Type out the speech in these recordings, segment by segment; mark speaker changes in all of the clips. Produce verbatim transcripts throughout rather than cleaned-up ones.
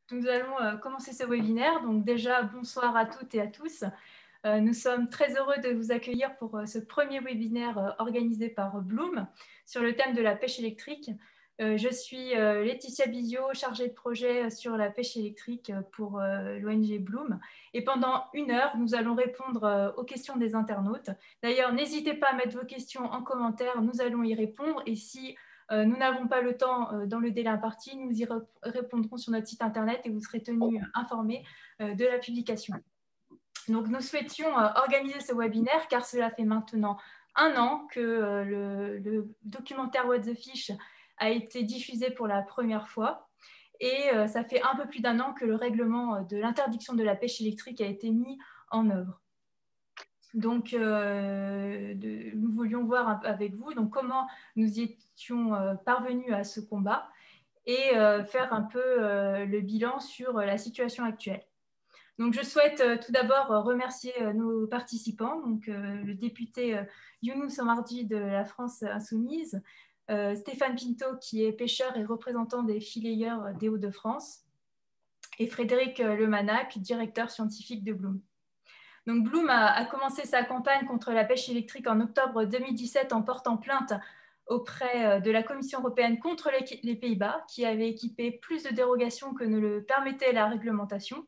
Speaker 1: Nous allons euh, commencer ce webinaire. Donc déjà, bonsoir à toutes et à tous. Euh, nous sommes très heureux de vous accueillir pour euh, ce premier webinaire euh, organisé par Bloom sur le thème de la pêche électrique. Euh, je suis euh, Laetitia Bizio, chargée de projet sur la pêche électrique pour euh, l'O N G Bloom. Et pendant une heure, nous allons répondre euh, aux questions des internautes. D'ailleurs, n'hésitez pas à mettre vos questions en commentaire, nous allons y répondre. Et si Euh, nous n'avons pas le temps euh, dans le délai imparti, nous y répondrons sur notre site internet et vous serez tenus informés euh, de la publication. Donc, nous souhaitions euh, organiser ce webinaire car cela fait maintenant un an que euh, le, le documentaire What the Fish a été diffusé pour la première fois. Et euh, ça fait un peu plus d'un an que le règlement de l'interdiction de la pêche électrique a été mis en œuvre. Donc, euh, de, nous voulions voir avec vous donc, comment nous y étions euh, parvenus à ce combat et euh, faire un peu euh, le bilan sur la situation actuelle. Donc, je souhaite euh, tout d'abord remercier euh, nos participants, donc euh, le député euh, Younous Omarjee de la France Insoumise, euh, Stéphane Pinto qui est pêcheur et représentant des fileyeurs des Hauts-de-France, et Frédéric Lemanac, directeur scientifique de Bloom. Donc Bloom a, a commencé sa campagne contre la pêche électrique en octobre deux mille dix-sept en portant plainte auprès de la Commission européenne contre les, les Pays-Bas, qui avait équipé plus de dérogations que ne le permettait la réglementation.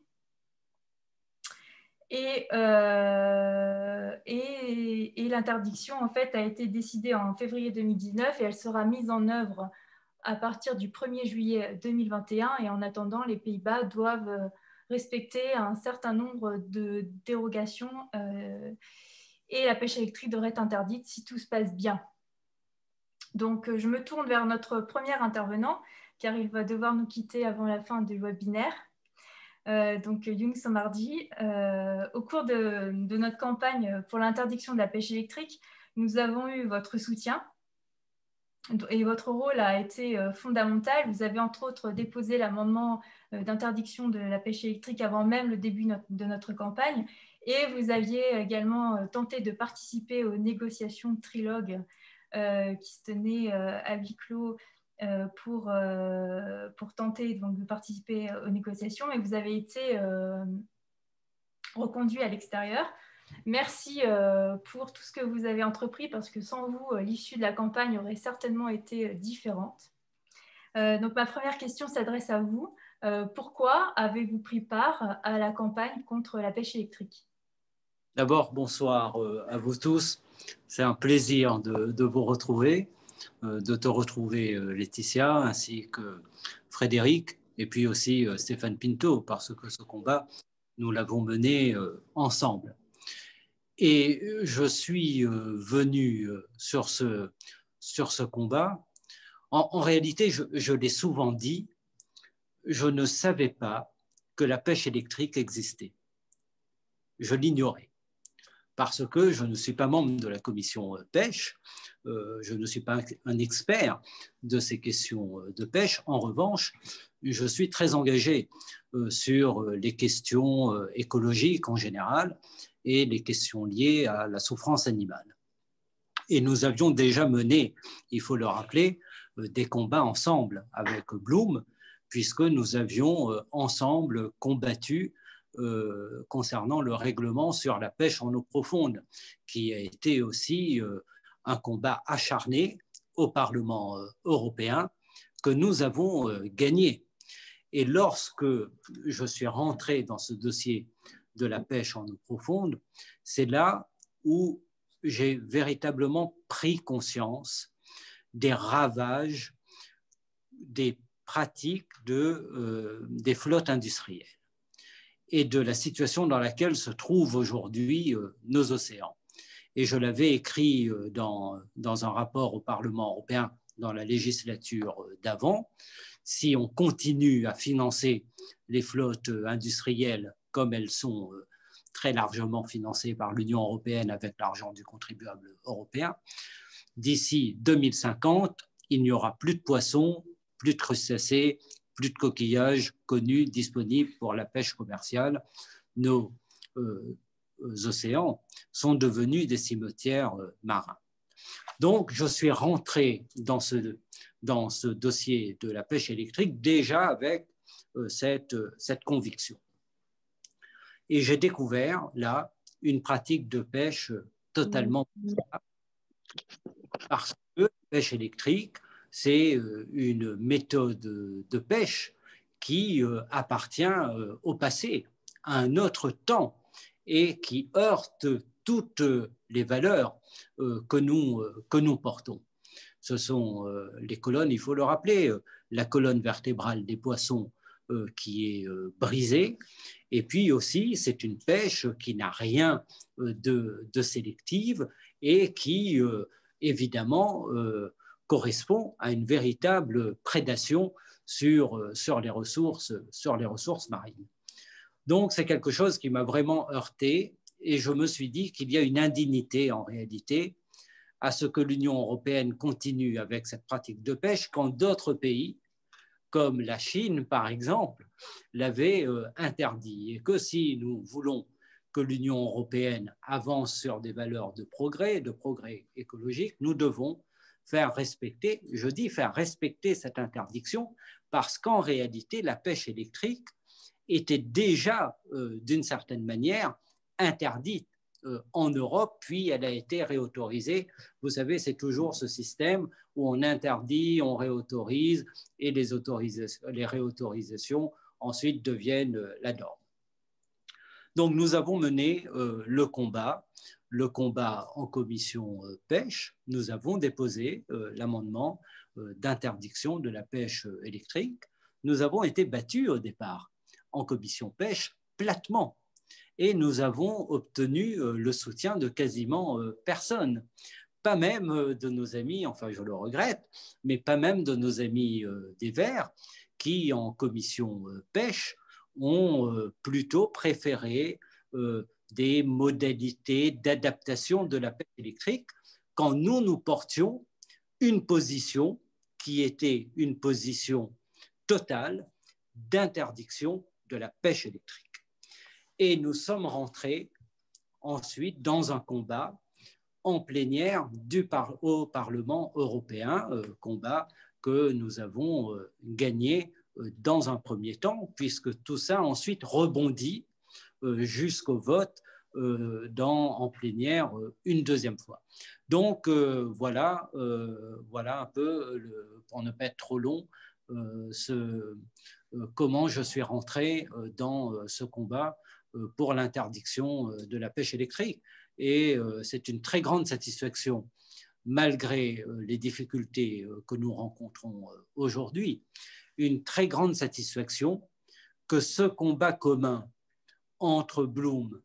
Speaker 1: Et, euh, et, et l'interdiction en fait, a été décidée en février deux mille dix-neuf et elle sera mise en œuvre à partir du premier juillet deux mille vingt et un. Et en attendant, les Pays-Bas doivent respecter un certain nombre de dérogations euh, et la pêche électrique devrait être interdite si tout se passe bien. Donc, je me tourne vers notre premier intervenant, car il va devoir nous quitter avant la fin du webinaire. Euh, donc, Younous Omarjee, euh, au cours de, de notre campagne pour l'interdiction de la pêche électrique, nous avons eu votre soutien et votre rôle a été fondamental. Vous avez entre autres déposé l'amendement d'interdiction de la pêche électrique avant même le début de notre campagne et vous aviez également tenté de participer aux négociations de trilogue euh, qui se tenaient euh, à huis clos euh, pour, euh, pour tenter donc, de participer aux négociations et vous avez été euh, reconduit à l'extérieur. Merci euh, pour tout ce que vous avez entrepris parce que sans vous, euh, l'issue de la campagne aurait certainement été euh, différente. Euh, donc ma première question s'adresse à vous. Euh, pourquoi avez-vous pris part à la campagne contre la pêche électrique?
Speaker 2: D'abord, bonsoir euh, à vous tous. C'est un plaisir de, de vous retrouver, euh, de te retrouver euh, Laetitia, ainsi que Frédéric, et puis aussi euh, Stéphane Pinto, parce que ce combat, nous l'avons mené euh, ensemble. Et je suis euh, venu euh, sur, ce, sur ce combat. En, en réalité, je, je l'ai souvent dit, je ne savais pas que la pêche électrique existait. Je l'ignorais. Parce que je ne suis pas membre de la commission pêche, euh, je ne suis pas un expert de ces questions de pêche. En revanche, je suis très engagé euh, sur les questions euh, écologiques en général et les questions liées à la souffrance animale. Et nous avions déjà mené, il faut le rappeler, euh, des combats ensemble avec Bloom, puisque nous avions euh, ensemble combattu Euh, concernant le règlement sur la pêche en eau profonde, qui a été aussi euh, un combat acharné au Parlement euh, européen que nous avons euh, gagné. Et lorsque je suis rentré dans ce dossier de la pêche en eau profonde, c'est là où j'ai véritablement pris conscience des ravages des pratiques de, euh, des flottes industrielles et de la situation dans laquelle se trouvent aujourd'hui euh, nos océans. Et je l'avais écrit euh, dans, dans un rapport au Parlement européen dans la législature d'avant. Si on continue à financer les flottes industrielles comme elles sont euh, très largement financées par l'Union européenne avec l'argent du contribuable européen, d'ici deux mille cinquante, il n'y aura plus de poissons, plus de crustacés, plus de coquillages connus, disponibles pour la pêche commerciale. Nos euh, océans sont devenus des cimetières euh, marins. Donc, je suis rentré dans ce, dans ce dossier de la pêche électrique déjà avec cette, cette conviction. Et j'ai découvert là une pratique de pêche totalement bizarre, parce que la pêche électrique, c'est une méthode de pêche qui appartient au passé, à un autre temps, et qui heurte toutes les valeurs que nous, que nous portons. Ce sont les colonnes, il faut le rappeler, la colonne vertébrale des poissons qui est brisée, et puis aussi c'est une pêche qui n'a rien de, de sélective et qui évidemment correspond à une véritable prédation sur, sur, les ressources, sur les ressources marines. Donc c'est quelque chose qui m'a vraiment heurté, et je me suis dit qu'il y a une indignité en réalité à ce que l'Union européenne continue avec cette pratique de pêche quand d'autres pays, comme la Chine par exemple, l'avaient euh, interdit. Et que si nous voulons que l'Union européenne avance sur des valeurs de progrès, de progrès écologique, nous devons faire respecter, je dis faire respecter cette interdiction, parce qu'en réalité, la pêche électrique était déjà, euh, d'une certaine manière, interdite euh, en Europe, puis elle a été réautorisée. Vous savez, c'est toujours ce système où on interdit, on réautorise, et les, les réautorisations ensuite deviennent euh, la norme. Donc nous avons mené euh, le combat, le combat en commission euh, pêche. Nous avons déposé euh, l'amendement euh, d'interdiction de la pêche euh, électrique. Nous avons été battus au départ en commission pêche platement, et nous avons obtenu euh, le soutien de quasiment euh, personne, pas même euh, de nos amis, enfin je le regrette, mais pas même de nos amis euh, des Verts qui en commission euh, pêche ont euh, plutôt préféré euh, des modalités d'adaptation de la pêche électrique quand nous, nous portions une position qui était une position totale d'interdiction de la pêche électrique. Et nous sommes rentrés ensuite dans un combat en plénière du par au Parlement européen, euh, combat que nous avons euh, gagné euh, dans un premier temps, puisque tout ça ensuite rebondit euh, jusqu'au vote euh, dans, en plénière euh, une deuxième fois. Donc euh, voilà, euh, voilà un peu, le, pour ne pas être trop long, euh, ce, euh, comment je suis rentré euh, dans euh, ce combat euh, pour l'interdiction euh, de la pêche électrique. Et euh, c'est une très grande satisfaction, malgré euh, les difficultés euh, que nous rencontrons euh, aujourd'hui, une très grande satisfaction que ce combat commun entre Bloom,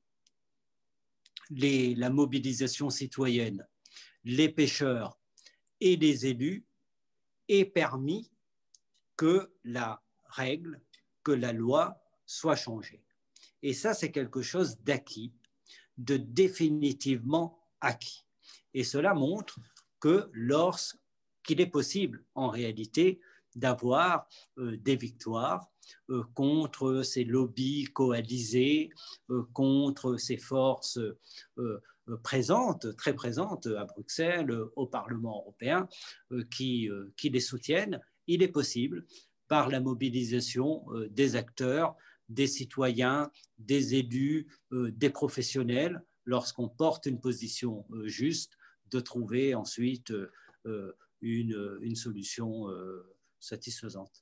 Speaker 2: les, la mobilisation citoyenne, les pêcheurs et les élus ait permis que la règle, que la loi soit changée. Et ça, c'est quelque chose d'acquis, de définitivement acquis. Et cela montre que lorsqu'il est possible, en réalité, d'avoir euh, des victoires euh, contre ces lobbies coalisés, euh, contre ces forces euh, présentes, très présentes à Bruxelles, au Parlement européen, euh, qui, euh, qui les soutiennent, il est possible, par la mobilisation euh, des acteurs, des citoyens, des élus, euh, des professionnels, lorsqu'on porte une position euh, juste, de trouver ensuite euh, une, une solution euh, satisfaisante.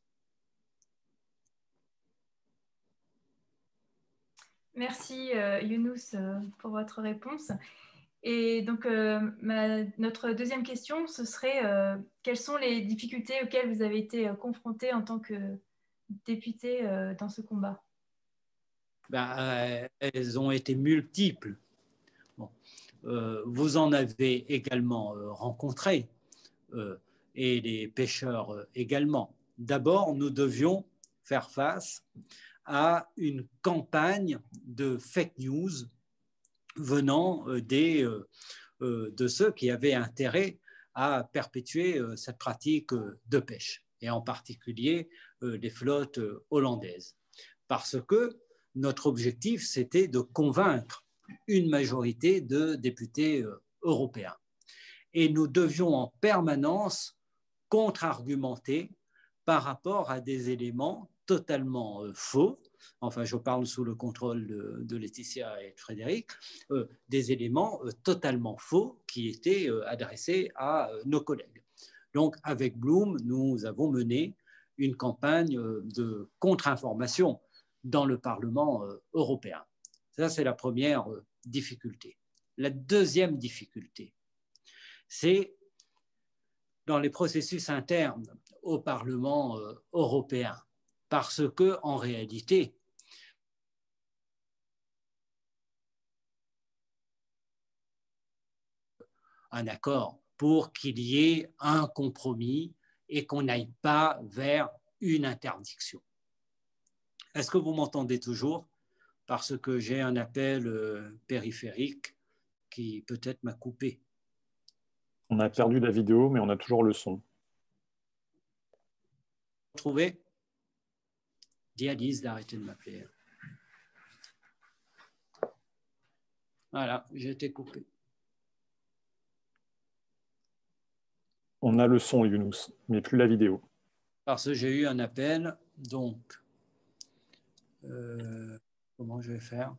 Speaker 1: Merci euh, Younous euh, pour votre réponse. Et donc euh, ma, notre deuxième question, ce serait euh, quelles sont les difficultés auxquelles vous avez été euh, confrontés en tant que député euh, dans ce combat?
Speaker 2: Ben, euh, elles ont été multiples. Bon. Euh, vous en avez également euh, rencontré, euh, et les pêcheurs euh, également. D'abord, nous devions faire face à une campagne de fake news venant euh, des, euh, euh, de ceux qui avaient intérêt à perpétuer euh, cette pratique euh, de pêche, et en particulier euh, les flottes euh, hollandaises. Parce que notre objectif, c'était de convaincre une majorité de députés euh, européens. Et nous devions en permanence contre-argumenter par rapport à des éléments totalement euh, faux, enfin je parle sous le contrôle de, de Laetitia et de Frédéric, euh, des éléments euh, totalement faux qui étaient euh, adressés à euh, nos collègues. Donc avec Bloom, nous avons mené une campagne euh, de contre-information dans le Parlement euh, européen. Ça, c'est la première euh, difficulté. La deuxième difficulté, c'est dans les processus internes au Parlement euh, européen, parce que en réalité, un accord pour qu'il y ait un compromis et qu'on n'aille pas vers une interdiction. Est-ce que vous m'entendez toujours? Parce que j'ai un appel euh, périphérique qui peut-être m'a coupé.
Speaker 3: On a perdu la vidéo, mais on a toujours le son.
Speaker 2: Trouvé? Dis à Lise d'arrêter de m'appeler. Voilà, j'ai été coupé.
Speaker 3: On a le son, Younous, mais plus la vidéo.
Speaker 2: Parce que j'ai eu un appel, donc euh, comment je vais faire?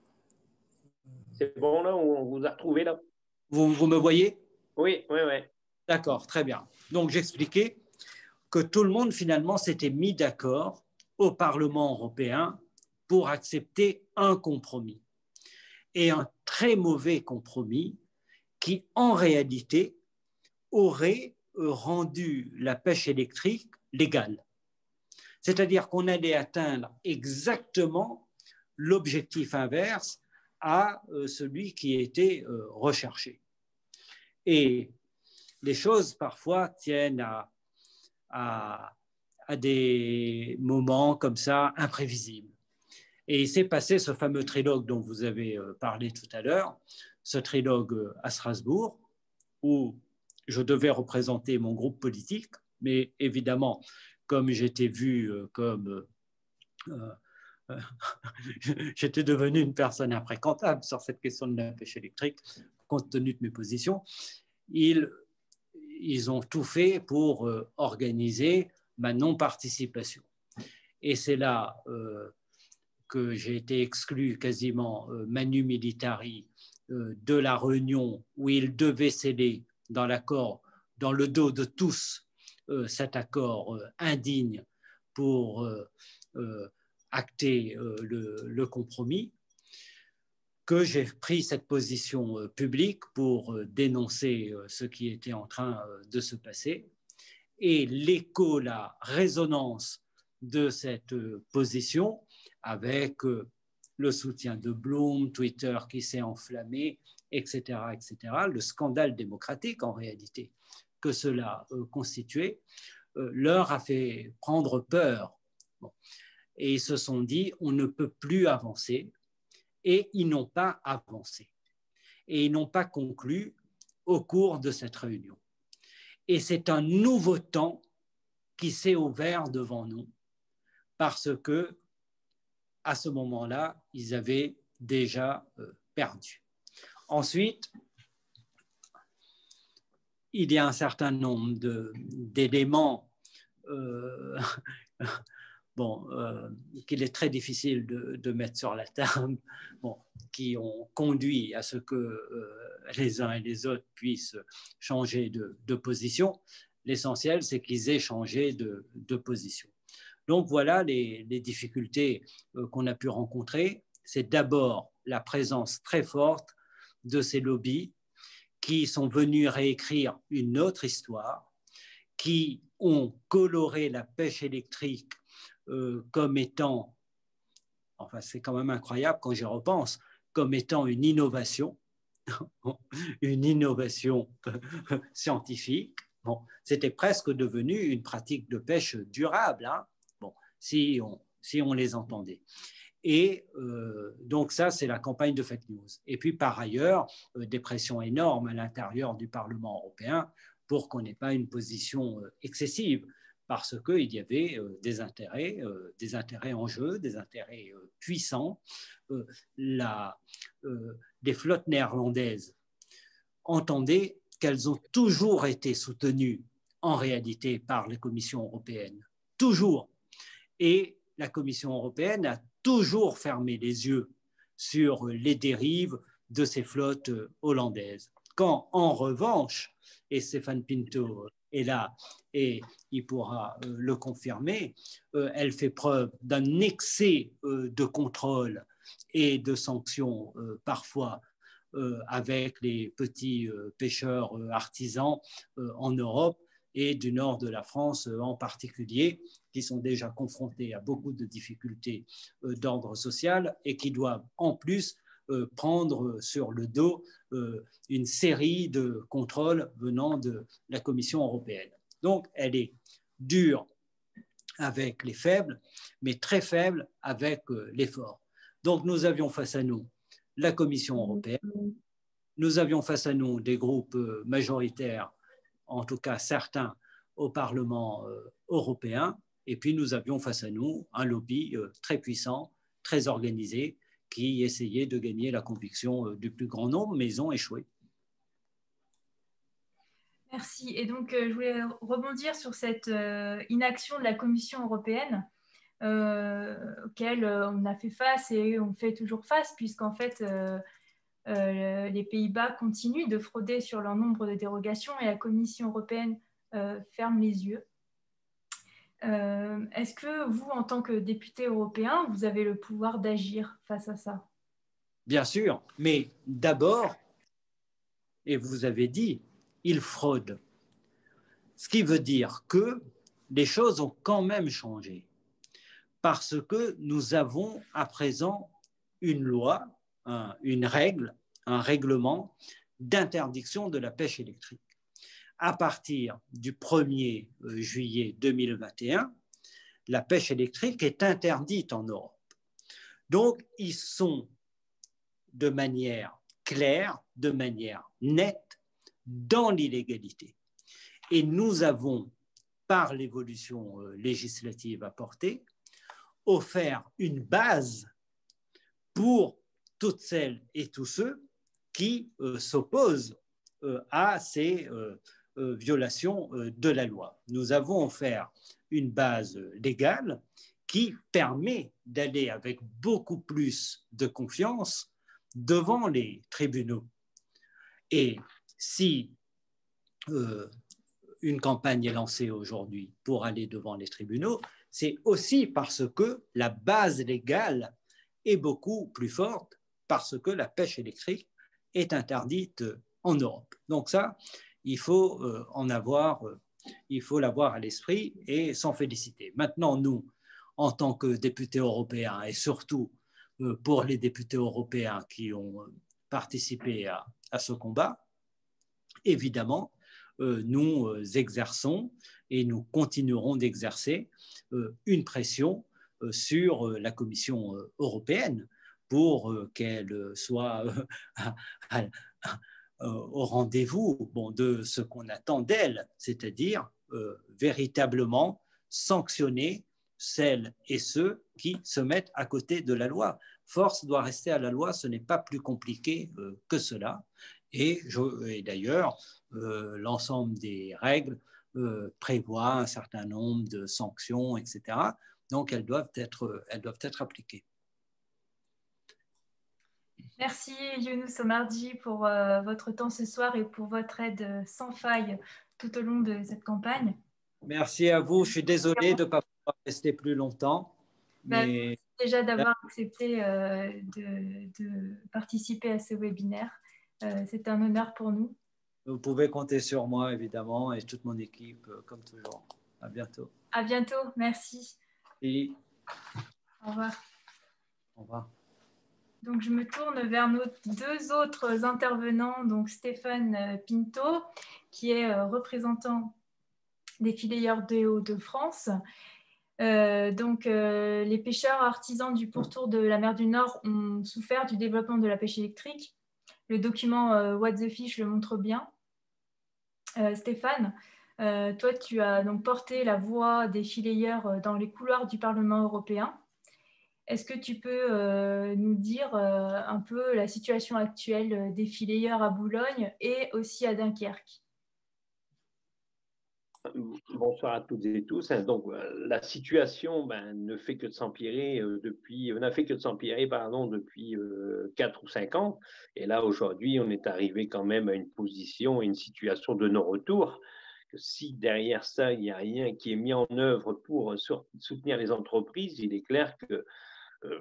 Speaker 4: C'est bon, là, on vous a retrouvé, là?
Speaker 2: Vous, vous me voyez?
Speaker 4: Oui, oui, oui.
Speaker 2: D'accord, très bien. Donc j'expliquais que tout le monde finalement s'était mis d'accord au Parlement européen pour accepter un compromis. Et un très mauvais compromis qui, en réalité, aurait rendu la pêche électrique légale. C'est-à-dire qu'on allait atteindre exactement l'objectif inverse à celui qui était recherché. Et les choses, parfois, tiennent à, à, à des moments comme ça imprévisibles. Et il s'est passé ce fameux trilogue dont vous avez parlé tout à l'heure, ce trilogue à Strasbourg, où je devais représenter mon groupe politique, mais évidemment, comme j'étais vu comme... Euh, euh, j'étais devenu une personne infréquentable sur cette question de la pêche électrique, compte tenu de mes positions, ils, ils ont tout fait pour euh, organiser ma non-participation. Et c'est là... Euh, que j'ai été exclu quasiment euh, manu militari euh, de la réunion où il devait céder dans l'accord, dans le dos de tous, euh, cet accord euh, indigne pour euh, euh, acter euh, le, le compromis, que j'ai pris cette position euh, publique pour euh, dénoncer euh, ce qui était en train euh, de se passer. Et l'écho, la résonance de cette euh, position, avec euh, le soutien de Bloom, Twitter qui s'est enflammé, et cetera, et cetera, le scandale démocratique en réalité que cela euh, constituait, euh, leur a fait prendre peur. Bon. Et ils se sont dit, on ne peut plus avancer, et ils n'ont pas avancé. Et ils n'ont pas conclu au cours de cette réunion. Et c'est un nouveau temps qui s'est ouvert devant nous, parce que à ce moment-là, ils avaient déjà euh, perdu. Ensuite, il y a un certain nombre d'éléments euh, bon, euh, qu'il est très difficile de, de mettre sur la table, bon, qui ont conduit à ce que euh, les uns et les autres puissent changer de, de position. L'essentiel, c'est qu'ils aient changé de, de position. Donc voilà les, les difficultés euh, qu'on a pu rencontrer. C'est d'abord la présence très forte de ces lobbies qui sont venus réécrire une autre histoire, qui ont coloré la pêche électrique euh, comme étant, enfin c'est quand même incroyable quand j'y repense, comme étant une innovation, une innovation scientifique. Bon, c'était presque devenu une pratique de pêche durable, hein. Bon, si on, si on les entendait. Et euh, donc ça, c'est la campagne de fake news. Et puis par ailleurs, euh, des pressions énormes à l'intérieur du Parlement européen pour qu'on n'ait pas une position euh, excessive, parce qu'il y avait euh, des intérêts, euh, des intérêts en jeu, des intérêts euh, puissants. Euh, la, euh, des flottes néerlandaises entendaient qu'elles ont toujours été soutenues en réalité par les commissions européennes, toujours. Et la Commission européenne a toujours fermé les yeux sur les dérives de ces flottes hollandaises. Quand, en revanche, et Stéphane Pinto est là et il pourra le confirmer, elle fait preuve d'un excès de contrôle et de sanctions parfois avec les petits pêcheurs artisans en Europe et du nord de la France en particulier, qui sont déjà confrontés à beaucoup de difficultés d'ordre social et qui doivent en plus prendre sur le dos une série de contrôles venant de la Commission européenne. Donc, elle est dure avec les faibles, mais très faible avec les forts. Donc, nous avions face à nous la Commission européenne, nous avions face à nous des groupes majoritaires, en tout cas certains au Parlement européen, et puis nous avions face à nous un lobby très puissant, très organisé, qui essayaient de gagner la conviction du plus grand nombre, mais ils ont échoué.
Speaker 1: Merci. Et donc, euh, je voulais rebondir sur cette euh, inaction de la Commission européenne euh, auquel euh, on a fait face et on fait toujours face, puisqu'en fait, euh, euh, les Pays-Bas continuent de frauder sur leur nombre de dérogations et la Commission européenne euh, ferme les yeux. Euh, est-ce que vous, en tant que député européen, vous avez le pouvoir d'agir face à ça?
Speaker 2: Bien sûr, mais d'abord, et vous avez dit, ils fraudent. Ce qui veut dire que les choses ont quand même changé. Parce que nous avons à présent une loi, un, une règle, un règlement d'interdiction de la pêche électrique. À partir du premier juillet deux mille vingt et un, la pêche électrique est interdite en Europe. Donc, ils sont de manière claire, de manière nette, dans l'illégalité. Et nous avons, par l'évolution législative apportée, offert une base pour toutes celles et tous ceux qui euh, s'opposent euh, à ces euh, euh, violations euh, de la loi. Nous avons offert une base légale qui permet d'aller avec beaucoup plus de confiance devant les tribunaux. Et si euh, une campagne est lancée aujourd'hui pour aller devant les tribunaux, c'est aussi parce que la base légale est beaucoup plus forte, parce que la pêche électrique est interdite en Europe. Donc ça, il faut euh, en avoir, euh, il faut l'avoir à l'esprit et s'en féliciter. Maintenant, nous, en tant que députés européens, et surtout euh, pour les députés européens qui ont participé à, à ce combat, évidemment, euh, nous euh, exerçons et nous continuerons d'exercer euh, une pression euh, sur euh, la Commission euh, européenne pour euh, qu'elle soit euh, à, à, à, au rendez-vous bon, de ce qu'on attend d'elle, c'est-à-dire euh, véritablement sanctionner celles et ceux qui se mettent à côté de la loi. Force doit rester à la loi, ce n'est pas plus compliqué euh, que cela. Et, et d'ailleurs, euh, l'ensemble des règles euh, prévoit un certain nombre de sanctions, et cetera. Donc, elles doivent être, elles doivent être appliquées.
Speaker 1: Merci Younous Omarji pour euh, votre temps ce soir et pour votre aide sans faille tout au long de cette campagne.
Speaker 2: Merci à vous. Je suis désolé de ne pas pouvoir rester plus longtemps.
Speaker 1: Bah,
Speaker 2: mais...
Speaker 1: merci déjà d'avoir accepté euh, de, de participer à ce webinaire. Euh, c'est un honneur pour nous.
Speaker 2: Vous pouvez compter sur moi, évidemment, et toute mon équipe, comme toujours. À bientôt.
Speaker 1: À bientôt. Merci.
Speaker 2: Et...
Speaker 1: Au revoir.
Speaker 2: Au revoir.
Speaker 1: Donc, je me tourne vers nos deux autres intervenants, donc Stéphane Pinto, qui est représentant des filières des Hauts-de-France. Euh, donc, euh, les pêcheurs artisans du pourtour de la mer du Nord ont souffert du développement de la pêche électrique. Le document euh, What the Fish le montre bien. Euh, Stéphane, euh, toi, tu as donc porté la voix des fileyeurs dans les couloirs du Parlement européen. Est-ce que tu peux euh, nous dire euh, un peu la situation actuelle des fileyeurs à Boulogne et aussi à Dunkerque?
Speaker 4: Bonsoir à toutes et tous. Donc, la situation ben, ne fait que de s'empirer depuis, n'a fait que de s'empirer, pardon, depuis quatre ou cinq ans. Et là, aujourd'hui, on est arrivé quand même à une position, une situation de non-retour. Que si derrière ça, il n'y a rien qui est mis en œuvre pour soutenir les entreprises, il est clair que euh,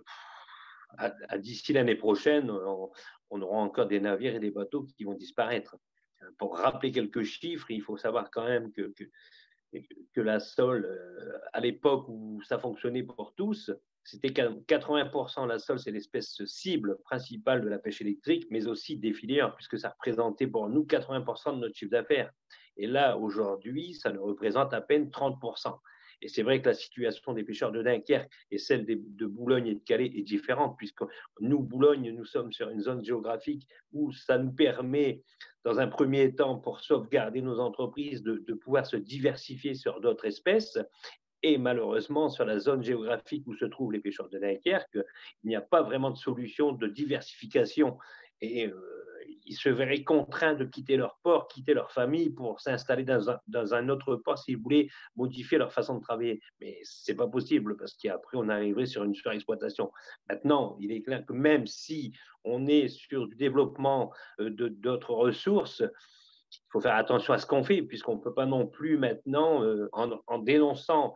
Speaker 4: à, à d'ici l'année prochaine, on, on aura encore des navires et des bateaux qui vont disparaître. Pour rappeler quelques chiffres, il faut savoir quand même que, que, que la sole, à l'époque où ça fonctionnait pour tous, c'était quatre-vingts pour cent la sole, c'est l'espèce cible principale de la pêche électrique, mais aussi des filières, puisque ça représentait pour nous quatre-vingts pour cent de notre chiffre d'affaires. Et là, aujourd'hui, ça ne représente à peine trente pour cent. Et c'est vrai que la situation des pêcheurs de Dunkerque et celle de Boulogne et de Calais est différente, puisque nous, Boulogne, nous sommes sur une zone géographique où ça nous permet, dans un premier temps, pour sauvegarder nos entreprises, de, de pouvoir se diversifier sur d'autres espèces. Et malheureusement, sur la zone géographique où se trouvent les pêcheurs de Dunkerque, il n'y a pas vraiment de solution de diversification. Et euh, ils se verraient contraints de quitter leur port, quitter leur famille pour s'installer dans un, dans un autre port s'ils voulaient modifier leur façon de travailler. Mais ce n'est pas possible parce qu'après, on arriverait sur une surexploitation. Maintenant, il est clair que même si on est sur du développement de, d'autres ressources, il faut faire attention à ce qu'on fait, puisqu'on ne peut pas non plus maintenant, euh, en, en dénonçant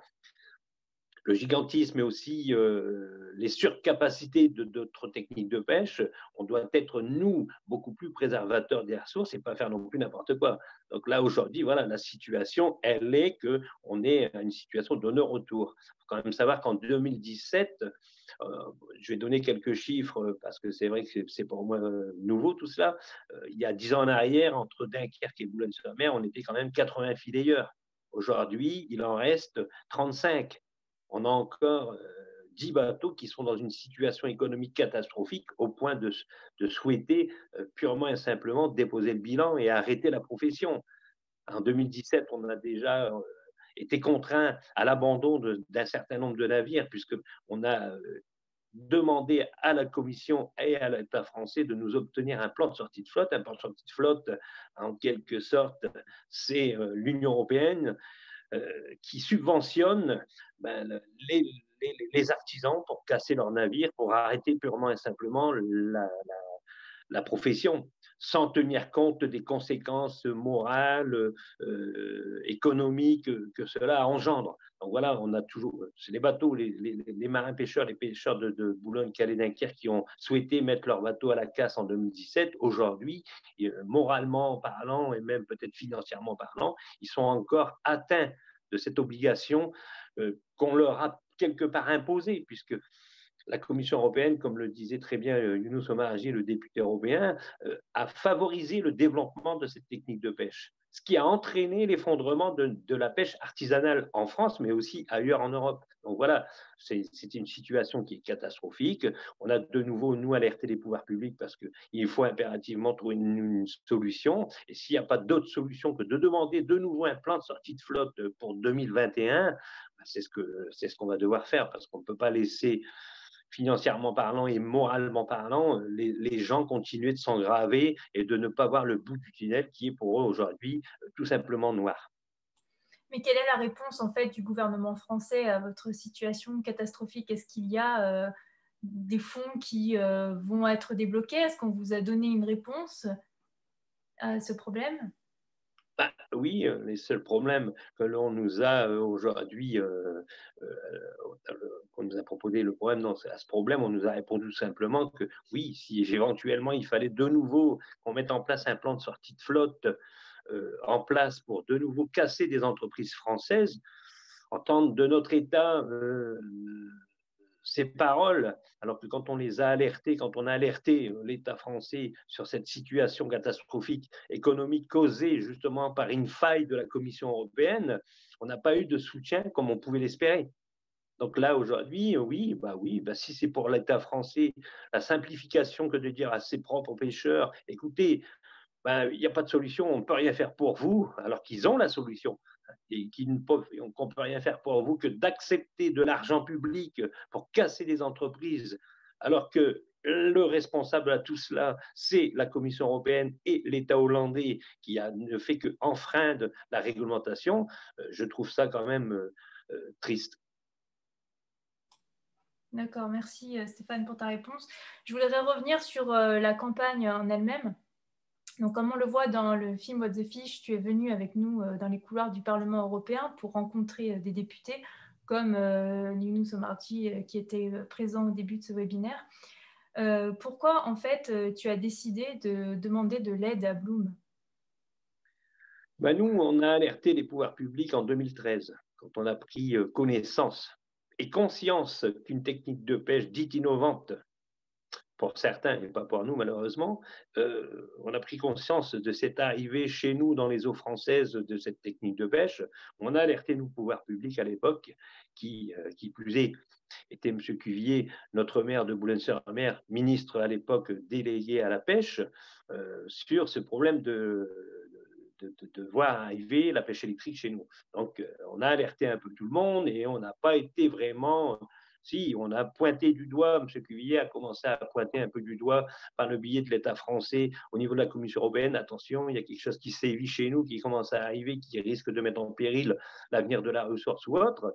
Speaker 4: le gigantisme et aussi euh, les surcapacités de d'autres techniques de pêche, on doit être, nous, beaucoup plus préservateurs des ressources et pas faire non plus n'importe quoi. Donc là, aujourd'hui, voilà, la situation, elle est qu'on est à une situation de non-retour. Il faut quand même savoir qu'en deux mille dix-sept, euh, je vais donner quelques chiffres parce que c'est vrai que c'est pour moi nouveau tout cela. Euh, il y a dix ans en arrière, entre Dunkerque et Boulogne-sur-Mer, on était quand même quatre-vingts fileyeurs. Aujourd'hui, il en reste trente-cinq. On a encore euh, dix bateaux qui sont dans une situation économique catastrophique au point de, de souhaiter euh, purement et simplement déposer le bilan et arrêter la profession. En deux mille dix-sept, on a déjà euh, été contraint à l'abandon d'un certain nombre de navires puisqu'on a euh, demandé à la Commission et à l'État français de nous obtenir un plan de sortie de flotte. Un plan de sortie de flotte, en quelque sorte, c'est euh, l'Union européenne Euh, qui subventionne ben, les, les, les, artisans pour casser leurs navires, pour arrêter purement et simplement la, la, la profession, sans tenir compte des conséquences morales, euh, économiques que, que cela engendre. Donc voilà, on a toujours, c'est les bateaux, les, les, les marins pêcheurs, les pêcheurs de, de Boulogne, Calais, Dunkerque qui ont souhaité mettre leur bateau à la casse en deux mille dix-sept. Aujourd'hui, moralement parlant et même peut-être financièrement parlant, ils sont encore atteints de cette obligation euh, qu'on leur a quelque part imposée, puisque la Commission européenne, comme le disait très bien Younous Omarjee, le député européen, euh, a favorisé le développement de cette technique de pêche, ce qui a entraîné l'effondrement de, de la pêche artisanale en France, mais aussi ailleurs en Europe. Donc voilà, c'est une situation qui est catastrophique. On a de nouveau, nous, alerté les pouvoirs publics parce qu'il faut impérativement trouver une, une solution. Et s'il n'y a pas d'autre solution que de demander de nouveau un plan de sortie de flotte pour deux mille vingt et un, c'est ce que, c'est ce qu'on va devoir faire parce qu'on ne peut pas laisser, financièrement parlant et moralement parlant, les, les gens continuent de s'engraver et de ne pas voir le bout du tunnel qui est pour eux aujourd'hui tout simplement noir.
Speaker 1: Mais quelle est la réponse en fait du gouvernement français à votre situation catastrophique? Est-ce qu'il y a euh, des fonds qui euh, vont être débloqués? Est-ce qu'on vous a donné une réponse à ce problème?
Speaker 4: Bah, oui, les seuls problèmes que l'on nous a aujourd'hui, euh, euh, qu'on nous a proposé le problème, non, à ce problème, on nous a répondu simplement que oui, si éventuellement il fallait de nouveau qu'on mette en place un plan de sortie de flotte euh, en place pour de nouveau casser des entreprises françaises, entendre de notre État euh, ces paroles, alors que quand on les a alertés, quand on a alerté l'État français sur cette situation catastrophique économique causée justement par une faille de la Commission européenne, on n'a pas eu de soutien comme on pouvait l'espérer. Donc là, aujourd'hui, oui, bah oui, bah si c'est pour l'État français, la simplification que de dire à ses propres pêcheurs, écoutez, ben, il n'y a pas de solution, on ne peut rien faire pour vous, alors qu'ils ont la solution. Et qu'on ne peut rien faire pour vous que d'accepter de l'argent public pour casser des entreprises, alors que le responsable à tout cela, c'est la Commission européenne et l'État hollandais qui a, ne fait qu'enfreindre la réglementation, je trouve ça quand même euh, triste.
Speaker 1: D'accord, merci Stéphane pour ta réponse. Je voudrais revenir sur euh, la campagne en elle-même. Donc, comme on le voit dans le film What the Fish, tu es venu avec nous euh, dans les couloirs du Parlement européen pour rencontrer euh, des députés comme euh, Younous Omarjee euh, qui était euh, présent au début de ce webinaire. Euh, pourquoi, en fait, euh, tu as décidé de demander de l'aide à Bloom?
Speaker 4: Ben nous, on a alerté les pouvoirs publics en deux mille treize, quand on a pris connaissance et conscience qu'une technique de pêche dite innovante, pour certains et pas pour nous malheureusement, euh, on a pris conscience de cette arrivée chez nous dans les eaux françaises de cette technique de pêche. On a alerté nos pouvoirs publics à l'époque, qui, euh, qui plus est, était M. Cuvier, notre maire de Boulogne-sur-Mer, ministre à l'époque délégué à la pêche, euh, sur ce problème de... De, de, de voir arriver la pêche électrique chez nous. Donc, euh, on a alerté un peu tout le monde et on n'a pas été vraiment... Si, on a pointé du doigt, M. Cuvier a commencé à pointer un peu du doigt par le biais de l'État français au niveau de la Commission européenne. Attention, il y a quelque chose qui sévit chez nous, qui commence à arriver, qui risque de mettre en péril l'avenir de la ressource ou autre.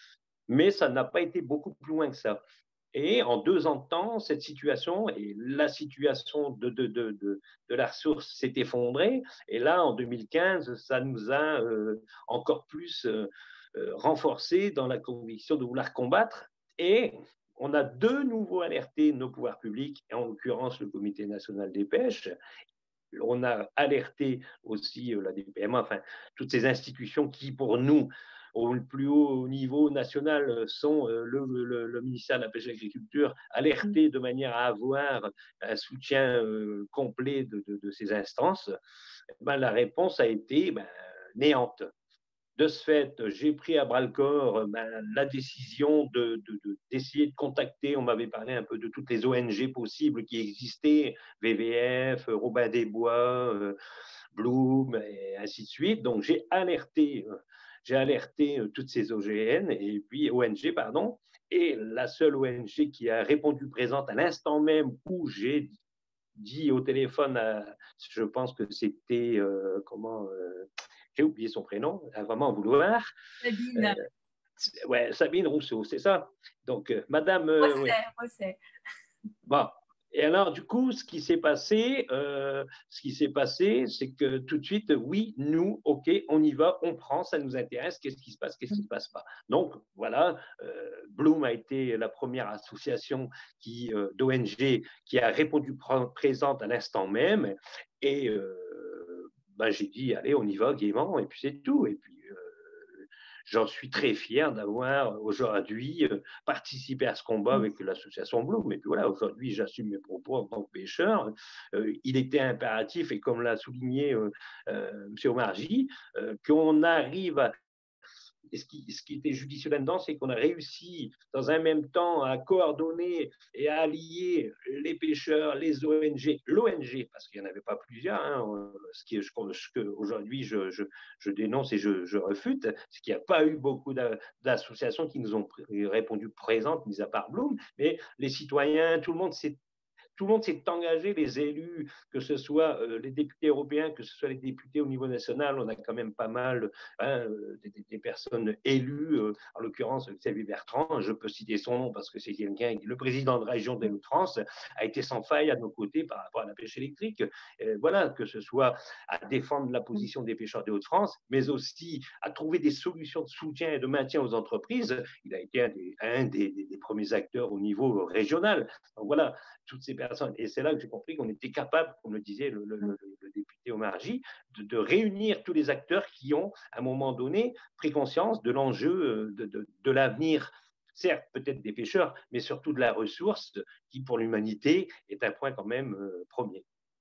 Speaker 4: Mais ça n'a pas été beaucoup plus loin que ça. Et en deux ans de temps, cette situation, et la situation de, de, de, de, de la ressource s'est effondrée. Et là, en deux mille quinze, ça nous a euh, encore plus euh, euh, renforcé dans la conviction de vouloir combattre. Et on a de nouveau alerté nos pouvoirs publics, et en l'occurrence le Comité national des pêches. On a alerté aussi la D P M A, enfin, toutes ces institutions qui, pour nous, au plus haut niveau national, sont le, le, le ministère de la Pêche et de l'Agriculture, alertés de manière à avoir un soutien complet de, de, de ces instances. Ben, la réponse a été ben, néante. De ce fait, j'ai pris à bras-le-corps ben, la décision de, de, de, d'essayer de contacter, on m'avait parlé un peu de toutes les O N G possibles qui existaient, V V F, Robin des Bois, euh, Bloom, et ainsi de suite. Donc, j'ai alerté, euh, j'ai alerté euh, toutes ces O G N, et puis O N G, pardon, et la seule O N G qui a répondu présente à l'instant même où j'ai dit au téléphone, à, je pense que c'était, euh, comment... Euh, j'ai oublié son prénom, à vraiment en vouloir.
Speaker 1: Sabine.
Speaker 4: Euh, ouais, Sabine Rousseau, c'est ça. Donc, euh, Madame. Euh,
Speaker 1: Rosset,
Speaker 4: ouais.
Speaker 1: Rosset.
Speaker 4: Bon. Et alors, du coup, ce qui s'est passé, euh, ce qui s'est passé, c'est que tout de suite, oui, nous, ok, on y va, on prend, ça nous intéresse. Qu'est-ce qui se passe, qu'est-ce qui ne se passe pas. Donc, voilà, euh, Bloom a été la première association qui euh, d'O N G qui a répondu présente à l'instant même. Et euh, ben, j'ai dit, allez, on y va gaiement, et puis c'est tout. Et puis, euh, j'en suis très fier d'avoir aujourd'hui euh, participé à ce combat avec l'association Bloom. Et puis voilà, aujourd'hui, j'assume mes propos en tant que pêcheur. Euh, il était impératif, et comme l'a souligné euh, euh, M. Omarjee, euh, qu'on arrive à... Et ce qui, ce qui était judicieux là-dedans, c'est qu'on a réussi, dans un même temps, à coordonner et à allier les pêcheurs, les O N G, l'O N G, parce qu'il n'y en avait pas plusieurs, hein, ce qui, je, ce qu'aujourd'hui je, je, je dénonce et je, je refute, c'est qu'il n'y a pas eu beaucoup d'associations qui nous ont répondu présentes, mis à part Bloom, mais les citoyens, tout le monde s'est Tout le monde s'est engagé, les élus, que ce soit euh, les députés européens, que ce soit les députés au niveau national, on a quand même pas mal hein, des, des personnes élues, euh, en l'occurrence Xavier Bertrand, je peux citer son nom parce que c'est quelqu'un, le président de la région des Hauts-de-France, a été sans faille à nos côtés par rapport à la pêche électrique. Euh, voilà, que ce soit à défendre la position des pêcheurs des Hauts-de-France, mais aussi à trouver des solutions de soutien et de maintien aux entreprises. Il a été un des, un des, des, des premiers acteurs au niveau régional. Donc voilà, toutes ces personnes. Et c'est là que j'ai compris qu'on était capable, comme le disait le, le, le, le député Omarjee, de, de réunir tous les acteurs qui ont, à un moment donné, pris conscience de l'enjeu de, de, de l'avenir, certes peut-être des pêcheurs, mais surtout de la ressource qui, pour l'humanité, est un point quand même euh, premier.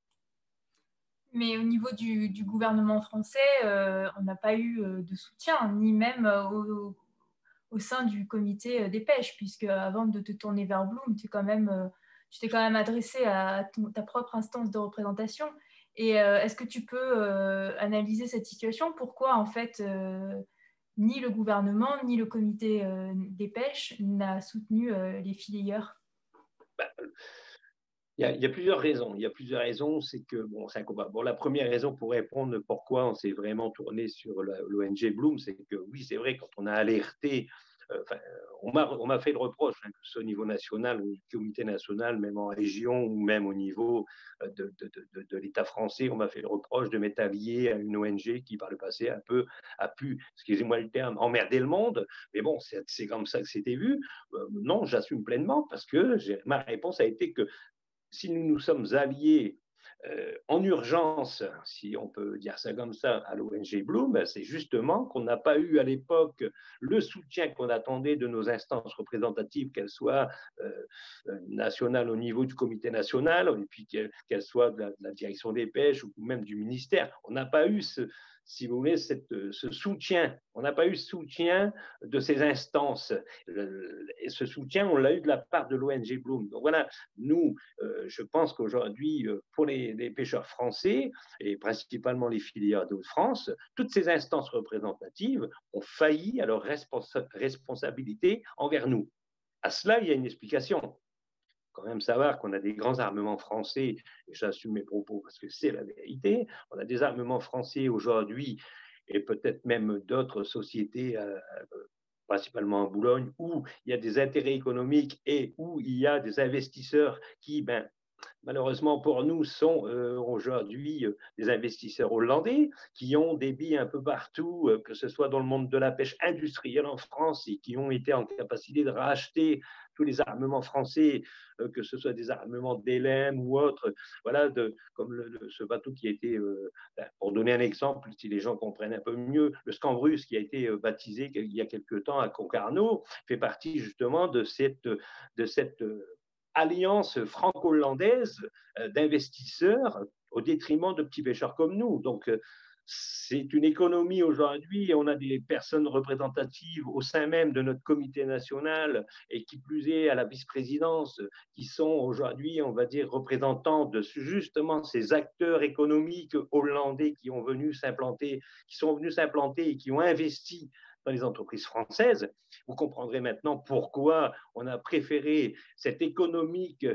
Speaker 1: Mais au niveau du, du gouvernement français, euh, on n'a pas eu de soutien, ni même au, au sein du comité des pêches, puisque avant de te tourner vers Bloom, tu es quand même... Euh, tu t'es quand même adressé à ton, ta propre instance de représentation. Et euh, est-ce que tu peux euh, analyser cette situation? Pourquoi, en fait, euh, ni le gouvernement, ni le comité euh, des pêches n'a soutenu euh, les filières?
Speaker 4: Ben, Il y, a, il y a plusieurs raisons. Il y a plusieurs raisons. C'est que, bon, c'est un combat. Bon, la première raison pour répondre pourquoi on s'est vraiment tourné sur l'O N G Bloom, c'est que oui, c'est vrai, quand on a alerté, euh, enfin, on m'a fait le reproche, hein, que ce soit au niveau national ou du comité national, même en région ou même au niveau de, de, de, de l'État français, on m'a fait le reproche de m'être allié à une O N G qui, par le passé, un peu a pu, excusez-moi le terme, emmerder le monde. Mais bon, c'est comme ça que c'était vu. Euh, non, j'assume pleinement parce que ma réponse a été que si nous nous sommes alliés euh, en urgence, si on peut dire ça comme ça, à l'O N G Bloom, ben c'est justement qu'on n'a pas eu à l'époque le soutien qu'on attendait de nos instances représentatives, qu'elles soient euh, nationales au niveau du comité national, et puis qu'elles qu'elles soient de la, de la direction des pêches ou même du ministère. On n'a pas eu ce, si vous voulez, cette, ce soutien. On n'a pas eu ce soutien de ces instances. Et ce soutien, on l'a eu de la part de l'O N G Bloom. Donc voilà, nous, euh, je pense qu'aujourd'hui, pour les, les pêcheurs français, et principalement les filières d'eau de France, toutes ces instances représentatives ont failli à leur responsa responsabilité envers nous. À cela, il y a une explication. Quand même savoir qu'on a des grands armements français, et j'assume mes propos parce que c'est la vérité, on a des armements français aujourd'hui, et peut-être même d'autres sociétés, euh, principalement en Boulogne, où il y a des intérêts économiques et où il y a des investisseurs qui, ben, malheureusement pour nous, sont euh, aujourd'hui euh, des investisseurs hollandais qui ont des billes un peu partout, euh, que ce soit dans le monde de la pêche industrielle en France, et qui ont été en capacité de racheter tous les armements français, euh, que ce soit des armements d'L M ou autres, voilà, de, comme le, le, ce bateau qui a été, euh, pour donner un exemple, si les gens comprennent un peu mieux, le Scambrus qui a été euh, baptisé il y a quelque temps à Concarneau, fait partie justement de cette, de cette euh, alliance franco-hollandaise d'investisseurs au détriment de petits pêcheurs comme nous. Donc, c'est une économie aujourd'hui, on a des personnes représentatives au sein même de notre comité national et qui plus est à la vice-présidence, qui sont aujourd'hui, on va dire, représentants de justement ces acteurs économiques hollandais qui ont venu s'implanter, qui sont venus s'implanter et qui ont investi dans les entreprises françaises. Vous comprendrez maintenant pourquoi on a préféré cette économique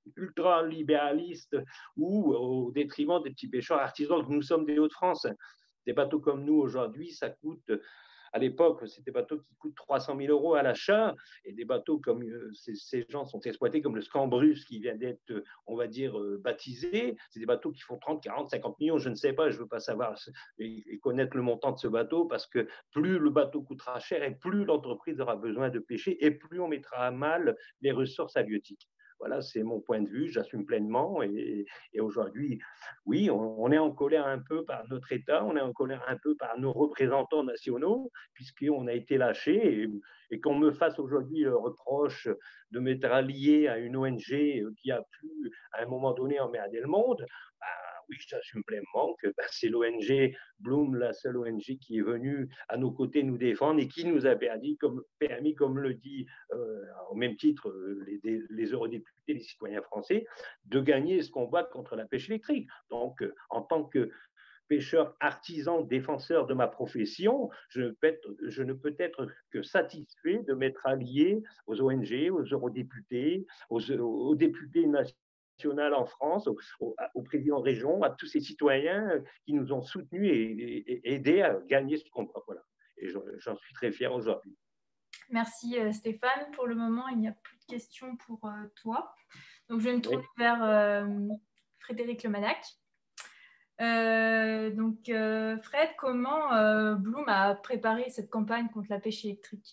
Speaker 4: ultra-libéraliste ou au détriment des petits pêcheurs artisans que nous sommes des Hauts-de-France. Des bateaux comme nous aujourd'hui, ça coûte, à l'époque, c'est des bateaux qui coûtent trois cent mille euros à l'achat, et des bateaux comme euh, ces, ces gens sont exploités comme le Scambrus qui vient d'être, on va dire, euh, baptisé. C'est des bateaux qui font trente, quarante, cinquante millions, je ne sais pas, je ne veux pas savoir et, et connaître le montant de ce bateau, parce que plus le bateau coûtera cher et plus l'entreprise aura besoin de pêcher et plus on mettra à mal les ressources halieutiques. Voilà, c'est mon point de vue, j'assume pleinement. Et, et aujourd'hui, oui, on, on est en colère un peu par notre État, on est en colère un peu par nos représentants nationaux, puisqu'on a été lâchés. Et, et qu'on me fasse aujourd'hui le reproche de m'être allié à une O N G qui a pu, à un moment donné, emmerder le monde, bah, oui, j'assume pleinement que bah, c'est l'O N G Bloom, la seule O N G qui est venue à nos côtés nous défendre et qui nous a permis, comme, permis, comme le dit euh, au même titre les, les eurodéputés, les citoyens français, de gagner ce combat contre la pêche électrique. Donc, euh, en tant que pêcheur artisan, défenseur de ma profession, je ne, peux être, je ne peux être que satisfait de m'être allié aux O N G, aux eurodéputés, aux, aux députés nationaux en France, au, au, au président de région, à tous ces citoyens qui nous ont soutenus et, et, et aidés à gagner ce combat. Voilà. Et j'en suis très fier aujourd'hui.
Speaker 1: Merci Stéphane. Pour le moment, il n'y a plus de questions pour euh, toi. Donc, je vais me tourner oui. vers euh, Frédéric Lemanac. Euh, donc, euh, Fred, comment euh, Bloom a préparé cette campagne contre la pêche électrique?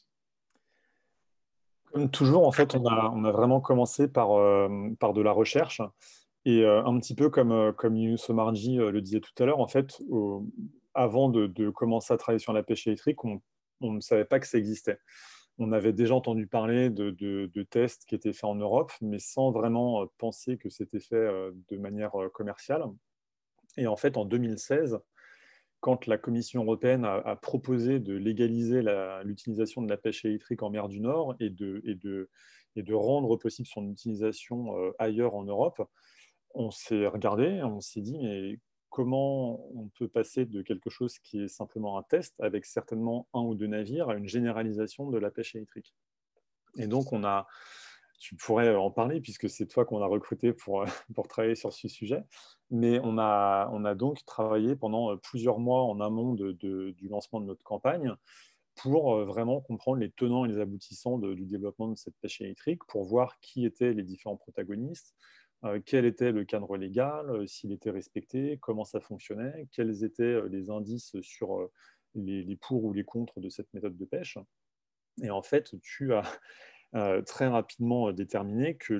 Speaker 3: Comme toujours, en fait, on a, on a vraiment commencé par, euh, par de la recherche. Et euh, un petit peu comme, euh, comme Younous Omarjee euh, le disait tout à l'heure, en fait, au, avant de, de commencer à travailler sur la pêche électrique, on, on ne savait pas que ça existait. On avait déjà entendu parler de, de, de tests qui étaient faits en Europe, mais sans vraiment penser que c'était fait de manière commerciale. Et en fait, en deux mille seize, quand la Commission européenne a, a proposé de légaliser l'utilisation de la pêche électrique en mer du Nord et de, et de, et de rendre possible son utilisation ailleurs en Europe, on s'est regardé, on s'est dit, mais comment on peut passer de quelque chose qui est simplement un test, avec certainement un ou deux navires, à une généralisation de la pêche électrique. Et donc, on a tu pourrais en parler puisque c'est toi qu'on a recruté pour, pour travailler sur ce sujet. Mais on a, on a donc travaillé pendant plusieurs mois en amont de, de, du lancement de notre campagne pour vraiment comprendre les tenants et les aboutissants de, du développement de cette pêche électrique, pour voir qui étaient les différents protagonistes, euh, quel était le cadre légal, euh, s'il était respecté, comment ça fonctionnait, quels étaient les indices sur euh, les, les pour ou les contre de cette méthode de pêche. Et en fait, tu as euh, très rapidement déterminé que,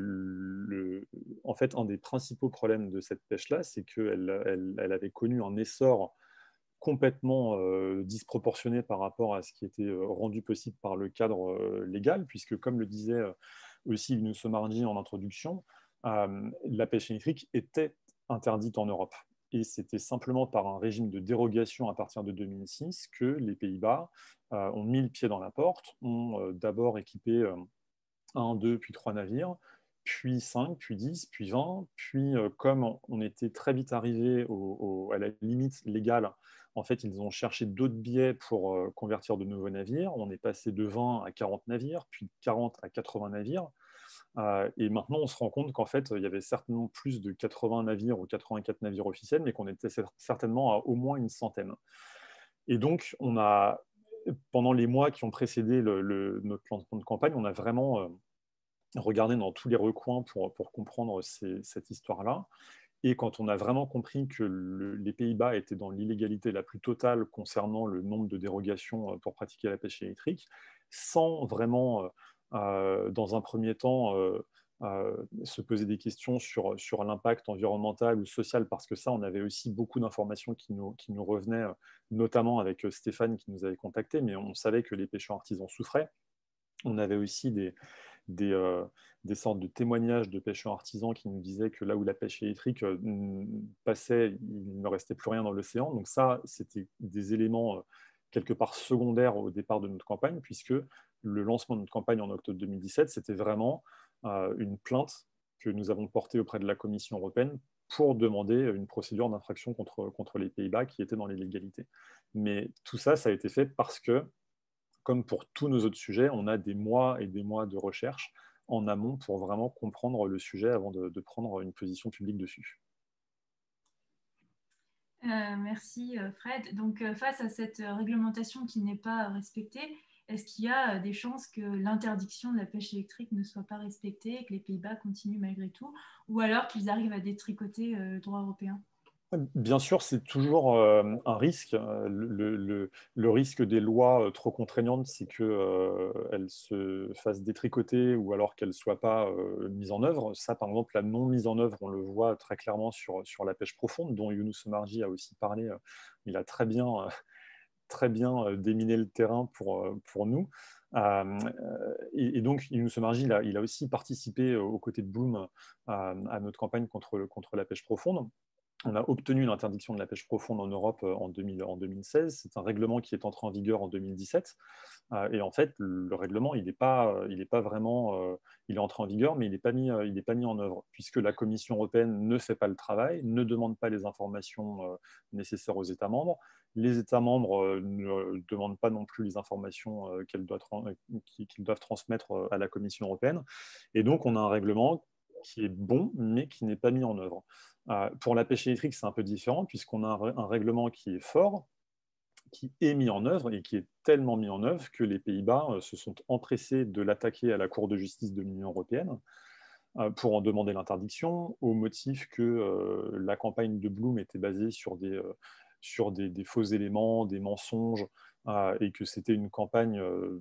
Speaker 3: le, en fait, un des principaux problèmes de cette pêche-là, c'est qu'elle elle, elle avait connu un essor complètement euh, disproportionné par rapport à ce qui était euh, rendu possible par le cadre euh, légal, puisque, comme le disait euh, aussi Younous Omarjee en introduction, euh, la pêche électrique était interdite en Europe. Et c'était simplement par un régime de dérogation à partir de deux mille six que les Pays-Bas euh, ont mis le pied dans la porte, ont euh, d'abord équipé euh, un, deux, puis trois navires, puis cinq, puis dix, puis vingt, puis euh, comme on était très vite arrivé au, au, à la limite légale, en fait, ils ont cherché d'autres biais pour euh, convertir de nouveaux navires. On est passé de vingt à quarante navires, puis de quarante à quatre-vingts navires. Euh, et maintenant, on se rend compte qu'en fait, il y avait certainement plus de quatre-vingts navires ou quatre-vingt-quatre navires officiels, mais qu'on était certainement à au moins une centaine. Et donc, on a, pendant les mois qui ont précédé le, le, notre lancement de campagne, on a vraiment euh, regardé dans tous les recoins pour, pour comprendre ces, cette histoire-là. Et quand on a vraiment compris que le, les Pays-Bas étaient dans l'illégalité la plus totale concernant le nombre de dérogations pour pratiquer la pêche électrique, sans vraiment, euh, dans un premier temps, euh, euh, se poser des questions sur, sur l'impact environnemental ou social, parce que ça, on avait aussi beaucoup d'informations qui nous, qui nous revenaient, notamment avec Stéphane qui nous avait contactés, mais on savait que les pêcheurs artisans souffraient. On avait aussi des, des, euh, des sortes de témoignages de pêcheurs artisans qui nous disaient que là où la pêche électrique euh, passait, il ne restait plus rien dans l'océan. Donc ça, c'était des éléments euh, quelque part secondaires au départ de notre campagne, puisque le lancement de notre campagne en octobre deux mille dix-sept, c'était vraiment euh, une plainte que nous avons portée auprès de la Commission européenne pour demander une procédure d'infraction contre, contre les Pays-Bas qui étaient dans l'illégalité. Mais tout ça, ça a été fait parce que, comme pour tous nos autres sujets, on a des mois et des mois de recherche en amont pour vraiment comprendre le sujet avant de, de prendre une position publique dessus.
Speaker 1: Euh, merci Fred. Donc euh, face à cette réglementation qui n'est pas respectée, est-ce qu'il y a des chances que l'interdiction de la pêche électrique ne soit pas respectée et que les Pays-Bas continuent malgré tout, ou alors qu'ils arrivent à détricoter euh, le droit européen ?
Speaker 3: Bien sûr, c'est toujours euh, un risque. Le, le, le risque des lois trop contraignantes, c'est qu'elles euh, se fassent détricoter ou alors qu'elles ne soient pas euh, mises en œuvre. Ça, par exemple, la non-mise en œuvre, on le voit très clairement sur, sur la pêche profonde, dont Younous Omarjee a aussi parlé. Il a très bien, très bien déminé le terrain pour, pour nous. Euh, et, et donc, Younous Omarjee, il a, il a aussi participé aux côtés de Bloom à, à notre campagne contre, contre la pêche profonde. On a obtenu l'interdiction de la pêche profonde en Europe en, deux mille, en deux mille seize. C'est un règlement qui est entré en vigueur en deux mille dix-sept. Euh, et en fait, le règlement, il n'est pas, il est pas vraiment... Euh, il est entré en vigueur, mais il n'est pas, mis, il n'est pas mis en œuvre, puisque la Commission européenne ne fait pas le travail, ne demande pas les informations euh, nécessaires aux États membres. Les États membres euh, ne demandent pas non plus les informations euh, qu'elles doivent, qu'ils doivent transmettre à la Commission européenne. Et donc, on a un règlement qui est bon, mais qui n'est pas mis en œuvre. Euh, pour la pêche électrique, c'est un peu différent, puisqu'on a un, un règlement qui est fort, qui est mis en œuvre et qui est tellement mis en œuvre que les Pays-Bas euh, se sont empressés de l'attaquer à la Cour de justice de l'Union européenne euh, pour en demander l'interdiction, au motif que euh, la campagne de Bloom était basée sur des, euh, sur des, des faux éléments, des mensonges, euh, et que c'était une campagne euh,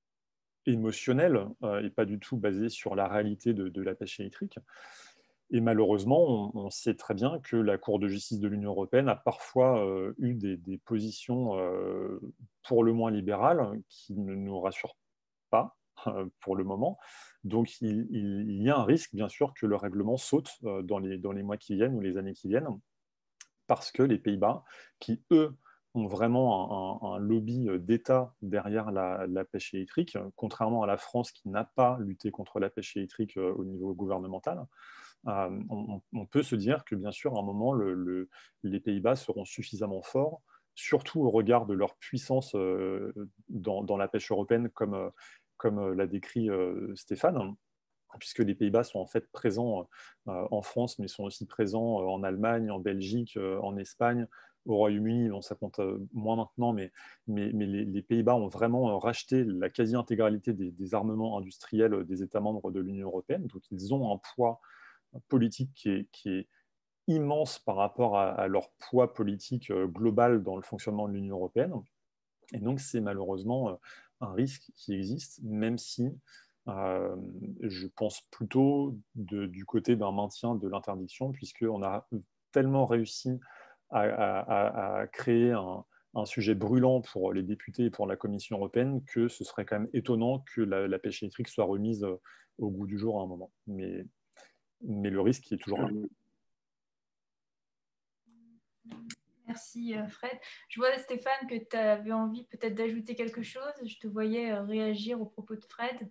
Speaker 3: émotionnelle euh, et pas du tout basée sur la réalité de, de la pêche électrique. Et malheureusement, on, on sait très bien que la Cour de justice de l'Union européenne a parfois euh, eu des, des positions euh, pour le moins libérales qui ne nous rassurent pas euh, pour le moment. Donc il, il, il y a un risque, bien sûr, que le règlement saute euh, dans, les, dans les mois qui viennent ou les années qui viennent, parce que les Pays-Bas, qui eux ont vraiment un, un, un lobby d'État derrière la, la pêche électrique, contrairement à la France qui n'a pas lutté contre la pêche électrique euh, au niveau gouvernemental, Euh, on, on peut se dire que, bien sûr, à un moment, le, le, les Pays-Bas seront suffisamment forts, surtout au regard de leur puissance euh, dans, dans la pêche européenne, comme, comme l'a décrit euh, Stéphane, puisque les Pays-Bas sont en fait présents euh, en France, mais sont aussi présents en Allemagne, en Belgique, euh, en Espagne, au Royaume-Uni. Bon, ça compte euh, moins maintenant, mais, mais, mais les, les Pays-Bas ont vraiment euh, racheté la quasi-intégralité des, des armements industriels des États membres de l'Union européenne. Donc, ils ont un poids politique qui est, qui est immense par rapport à, à leur poids politique euh, global dans le fonctionnement de l'Union européenne. Et donc, c'est malheureusement euh, un risque qui existe, même si euh, je pense plutôt de, du côté d'un maintien de l'interdiction, puisqu'on a tellement réussi à, à, à créer un, un sujet brûlant pour les députés et pour la Commission européenne que ce serait quand même étonnant que la, la pêche électrique soit remise au goût du jour à un moment. Mais, mais le risque est toujours là.
Speaker 1: Merci Fred. Je vois Stéphane que tu avais envie peut-être d'ajouter quelque chose. Je te voyais réagir aux propos de Fred.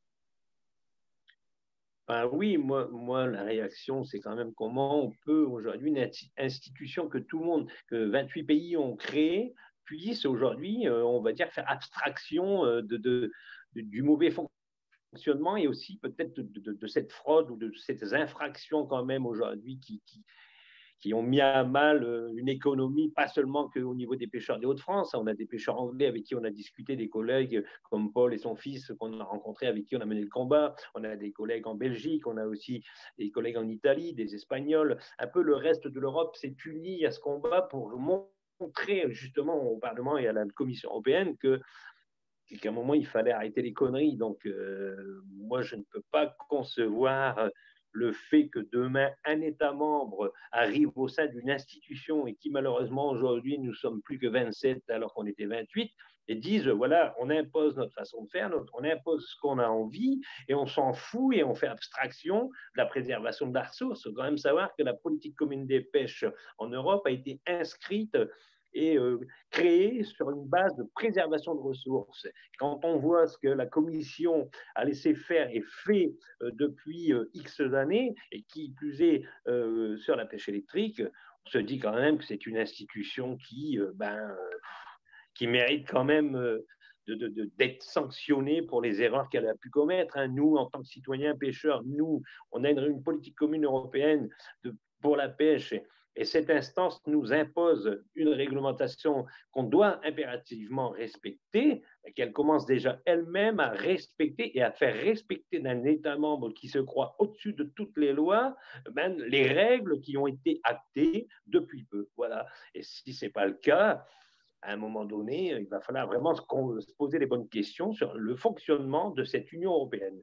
Speaker 4: Ben oui, moi, moi, la réaction, c'est quand même comment on peut aujourd'hui, une institution que tout le monde, que vingt-huit pays ont créée, puisse aujourd'hui, euh, on va dire, faire abstraction euh, de, de, de, du mauvais fonctionnement et aussi peut-être de, de, de cette fraude ou de ces infractions quand même aujourd'hui qui, qui, qui ont mis à mal une économie, pas seulement qu'au niveau des pêcheurs des Hauts-de-France. On a des pêcheurs anglais avec qui on a discuté, des collègues comme Paul et son fils qu'on a rencontrés, avec qui on a mené le combat. On a des collègues en Belgique, on a aussi des collègues en Italie, des Espagnols. Un peu le reste de l'Europe s'est uni à ce combat pour montrer justement au Parlement et à la Commission européenne que qu'à un moment, il fallait arrêter les conneries. Donc, euh, moi, je ne peux pas concevoir le fait que demain, un État membre arrive au sein d'une institution et qui, malheureusement, aujourd'hui, nous sommes plus que vingt-sept alors qu'on était vingt-huit, et disent, voilà, on impose notre façon de faire, notre, on impose ce qu'on a envie, et on s'en fout et on fait abstraction de la préservation de la ressource. Il faut quand même savoir que la politique commune des pêches en Europe a été inscrite et euh, créé sur une base de préservation de ressources. Quand on voit ce que la Commission a laissé faire et fait euh, depuis euh, X années, et qui plus est euh, sur la pêche électrique, on se dit quand même que c'est une institution qui, euh, ben, euh, qui mérite quand même euh, de, de, de, d'être sanctionnée pour les erreurs qu'elle a pu commettre. Hein. Nous, en tant que citoyens pêcheurs, nous, on a une, une politique commune européenne de, pour la pêche. Et cette instance nous impose une réglementation qu'on doit impérativement respecter, qu'elle commence déjà elle-même à respecter et à faire respecter d'un État membre qui se croit au-dessus de toutes les lois, ben, les règles qui ont été actées depuis peu. Voilà. Et si ce n'est pas le cas, à un moment donné, il va falloir vraiment se poser les bonnes questions sur le fonctionnement de cette Union européenne.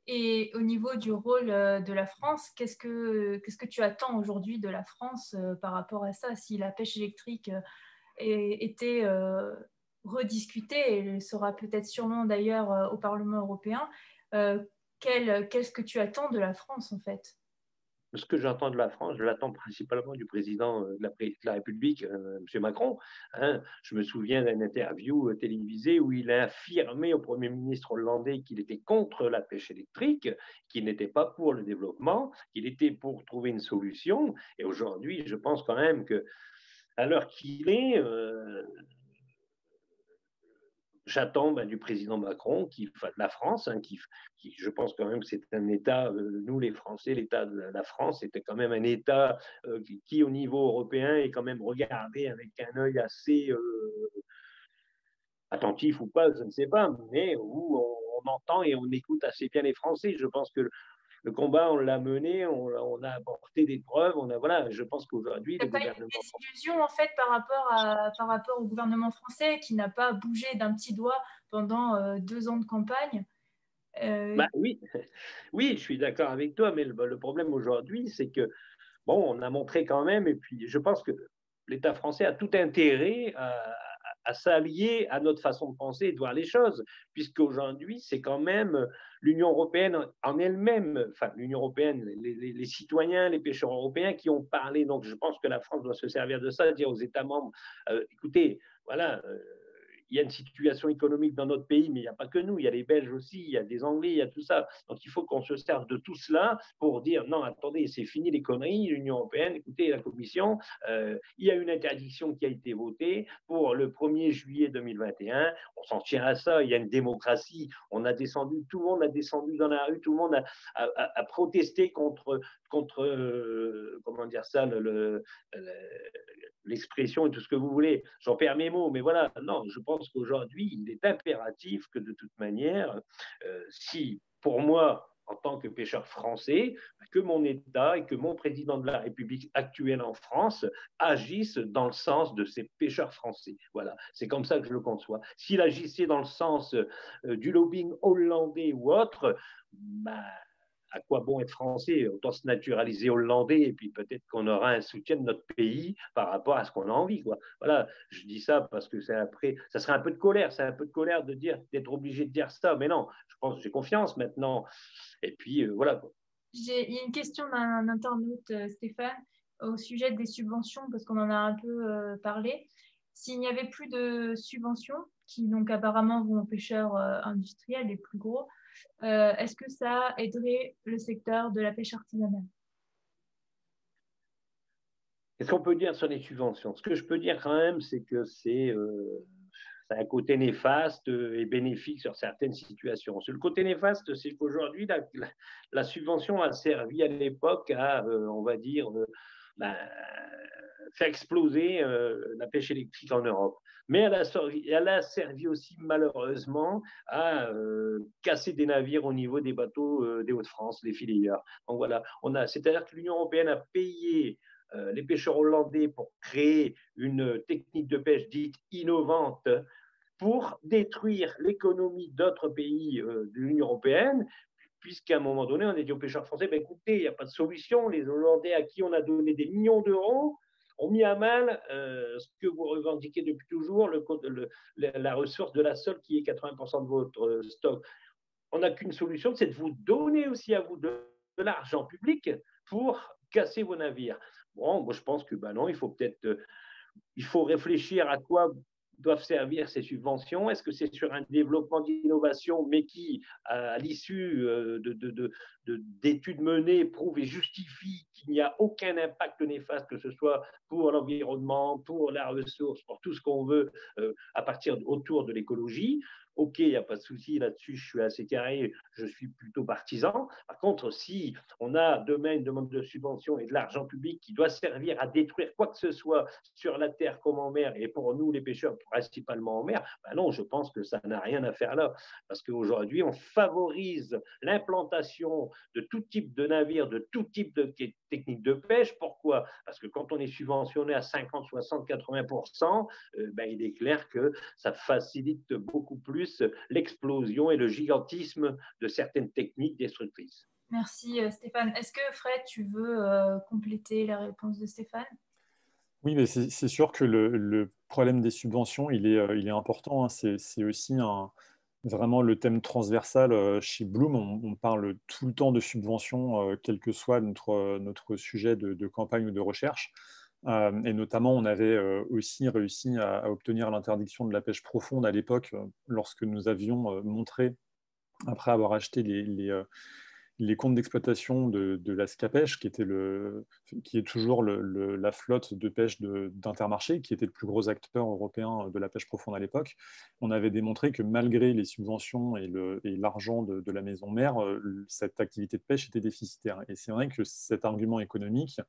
Speaker 1: Et au niveau du rôle de la France, qu'est-ce que, qu'est-ce que tu attends aujourd'hui de la France par rapport à ça? Si la pêche électrique était rediscutée, et elle sera peut-être sûrement d'ailleurs au Parlement européen, quel, qu'est-ce que tu attends de la France en fait?
Speaker 4: Ce que j'entends de la France, je l'attends principalement du président de la, de la République, euh, M. Macron. Hein. Je me souviens d'une interview télévisée où il a affirmé au Premier ministre hollandais qu'il était contre la pêche électrique, qu'il n'était pas pour le développement, qu'il était pour trouver une solution. Et aujourd'hui, je pense quand même que, à l'heure qu'il est, euh, j'attends ben, du président Macron, qui, enfin, de la France, hein, qui, qui, je pense quand même que c'est un État, euh, nous les Français, l'État de la France était quand même un État euh, qui, qui, au niveau européen, est quand même regardé avec un œil assez euh, attentif ou pas, je ne sais pas, mais où on, on entend et on écoute assez bien les Français. Je pense que le combat, on l'a mené, on, on, a apporté des preuves, on a, voilà, je pense qu'aujourd'hui, le
Speaker 1: gouvernement... Il y a une désillusion en fait par rapport, à, par rapport au gouvernement français qui n'a pas bougé d'un petit doigt pendant euh, deux ans de campagne.
Speaker 4: Euh... Bah, oui. oui, je suis d'accord avec toi, mais le, le problème aujourd'hui, c'est que, bon, on a montré quand même, et puis je pense que l'État français a tout intérêt à, à s'allier à notre façon de penser et de voir les choses, puisqu'aujourd'hui, c'est quand même l'Union européenne en elle-même, enfin l'Union européenne, les, les, les citoyens, les pêcheurs européens qui ont parlé. Donc, je pense que la France doit se servir de ça, dire aux États membres, euh, écoutez, voilà, euh, il y a une situation économique dans notre pays, mais il n'y a pas que nous, il y a les Belges aussi, il y a des Anglais, il y a tout ça. Donc il faut qu'on se serve de tout cela pour dire non, attendez, c'est fini les conneries, l'Union européenne, écoutez, la Commission, euh, il y a une interdiction qui a été votée pour le premier juillet deux mille vingt et un, on s'en tient à ça, il y a une démocratie, on a descendu, tout le monde a descendu dans la rue, tout le monde a, a, a protesté contre, contre euh, comment dire ça, le, le, le l'expression et tout ce que vous voulez. J'en perds mes mots, mais voilà, non, je pense qu'aujourd'hui, il est impératif que de toute manière, euh, si pour moi, en tant que pêcheur français, que mon État et que mon président de la République actuelle en France agissent dans le sens de ces pêcheurs français. Voilà, c'est comme ça que je le conçois. S'il agissait dans le sens euh, du lobbying hollandais ou autre, bah, à quoi bon être français? Autant se naturaliser hollandais et puis peut-être qu'on aura un soutien de notre pays par rapport à ce qu'on a envie, quoi. Voilà, je dis ça parce que c'est après, ça serait un peu de colère, c'est un peu de colère de dire, d'être obligé de dire ça, mais non, je pense que j'ai confiance maintenant. Et puis euh, voilà.
Speaker 1: J'ai, il y a une question d'un internaute, euh, Stéphane, au sujet des subventions, parce qu'on en a un peu euh, parlé. S'il n'y avait plus de subventions, qui donc apparemment vont aux pêcheurs euh, industriels les plus gros, euh, est-ce que ça aiderait le secteur de la pêche artisanale?
Speaker 4: Qu'est-ce qu'on peut dire sur les subventions? Ce que je peux dire quand même, c'est que c'est euh, ça a un côté néfaste et bénéfique sur certaines situations. Sur le côté néfaste, c'est qu'aujourd'hui, la, la, la, subvention a servi à l'époque à, euh, on va dire, euh, ben, faire exploser euh, la pêche électrique en Europe. Mais elle a, servi, elle a servi aussi malheureusement à euh, casser des navires au niveau des bateaux euh, des Hauts-de-France, les fileyeurs. Donc voilà, on a, c'est-à-dire que l'Union européenne a payé euh, les pêcheurs hollandais pour créer une technique de pêche dite innovante pour détruire l'économie d'autres pays euh, de l'Union européenne, puisqu'à un moment donné, on a dit aux pêcheurs français, ben écoutez, il n'y a pas de solution, les Hollandais à qui on a donné des millions d'euros ont mis à mal euh, ce que vous revendiquez depuis toujours, le, le, la ressource de la sole qui est quatre-vingts pour cent de votre stock. On n'a qu'une solution, c'est de vous donner aussi à vous de, de l'argent public pour casser vos navires. Bon, moi je pense que ben non, il faut peut-être, euh, il faut réfléchir à quoi doivent servir ces subventions. Est-ce que c'est sur un développement d'innovation, mais qui, à l'issue de, de, de, de, d'études menées, prouve et justifie qu'il n'y a aucun impact néfaste, que ce soit pour l'environnement, pour la ressource, pour tout ce qu'on veut euh, à partir autour de l'écologie? Ok, il n'y a pas de souci là-dessus, je suis assez carré, je suis plutôt partisan. Par contre, si on a demain une demande de subvention et de l'argent public qui doit servir à détruire quoi que ce soit sur la terre comme en mer, et pour nous les pêcheurs principalement en mer, ben non, je pense que ça n'a rien à faire là. Parce qu'aujourd'hui, on favorise l'implantation de tout type de navires, de tout type de techniques de pêche. Pourquoi? Parce que quand on est subventionné à cinquante, soixante, quatre-vingts pour cent, euh, ben, il est clair que ça facilite beaucoup plus l'explosion et le gigantisme de certaines techniques destructrices.
Speaker 1: Merci Stéphane. Est-ce que Fred, tu veux euh, compléter la réponse de Stéphane?
Speaker 3: Oui, mais c'est, c'est sûr que le, le problème des subventions, il est, euh, il est important, hein. C'est, c'est aussi un, vraiment le thème transversal. Euh, chez Bloom, on, on parle tout le temps de subventions, euh, quel que soit notre, notre sujet de, de campagne ou de recherche. Euh, et notamment, on avait euh, aussi réussi à, à obtenir l'interdiction de la pêche profonde à l'époque, euh, lorsque nous avions euh, montré, après avoir acheté les, les, euh, les comptes d'exploitation de, de la Scapèche, qui, était le, qui est toujours le, le, la flotte de pêche de, d'Intermarché, qui était le plus gros acteur européen de la pêche profonde à l'époque. On avait démontré que malgré les subventions et, le, et l'argent de, de la maison mère, cette activité de pêche était déficitaire. Et c'est vrai que cet argument économique,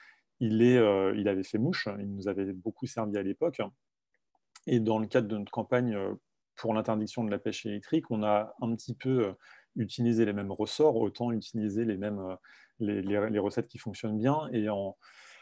Speaker 3: il, est, euh, il avait fait mouche, il nous avait beaucoup servi à l'époque. Et dans le cadre de notre campagne pour l'interdiction de la pêche électrique, on a un petit peu utilisé les mêmes ressorts, autant utiliser les mêmes les, les, les recettes qui fonctionnent bien. Et en,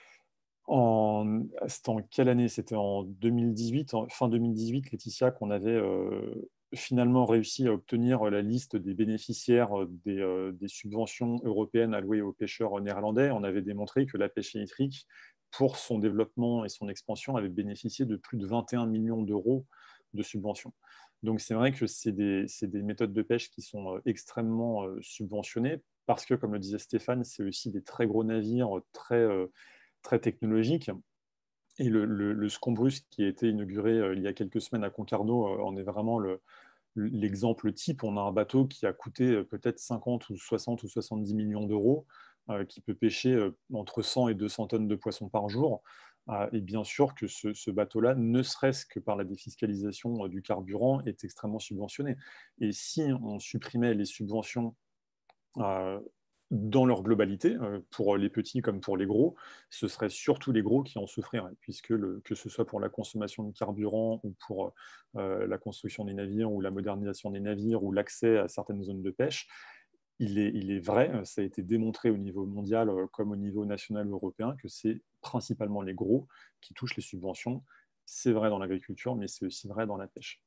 Speaker 3: en c'était en quelle année? C'était en deux mille dix-huit, en, fin deux mille dix-huit, Laetitia, qu'on avait euh, finalement réussi à obtenir la liste des bénéficiaires des, euh, des subventions européennes allouées aux pêcheurs néerlandais. On avait démontré que la pêche électrique, pour son développement et son expansion, avait bénéficié de plus de vingt et un millions d'euros de subventions. Donc c'est vrai que c'est des, c'est des méthodes de pêche qui sont extrêmement subventionnées parce que, comme le disait Stéphane, c'est aussi des très gros navires, très, très technologiques. Et le, le, le Scombrus qui a été inauguré euh, il y a quelques semaines à Concarneau euh, en est vraiment le, l'exemple type. On a un bateau qui a coûté euh, peut-être cinquante ou soixante ou soixante-dix millions d'euros, euh, qui peut pêcher euh, entre cent et deux cents tonnes de poissons par jour. Euh, et bien sûr que ce, ce bateau-là, ne serait-ce que par la défiscalisation euh, du carburant, est extrêmement subventionné. Et si on supprimait les subventions euh, dans leur globalité, euh, pour les petits comme pour les gros, ce serait surtout les gros qui en souffriraient, puisque le, que ce soit pour la consommation de carburant ou pour euh, la construction des navires ou la modernisation des navires ou l'accès à certaines zones de pêche, il est, il est vrai, ça a été démontré au niveau mondial euh, comme au niveau national ou européen, que c'est principalement les gros qui touchent les subventions. C'est vrai dans l'agriculture, mais c'est aussi vrai dans la pêche.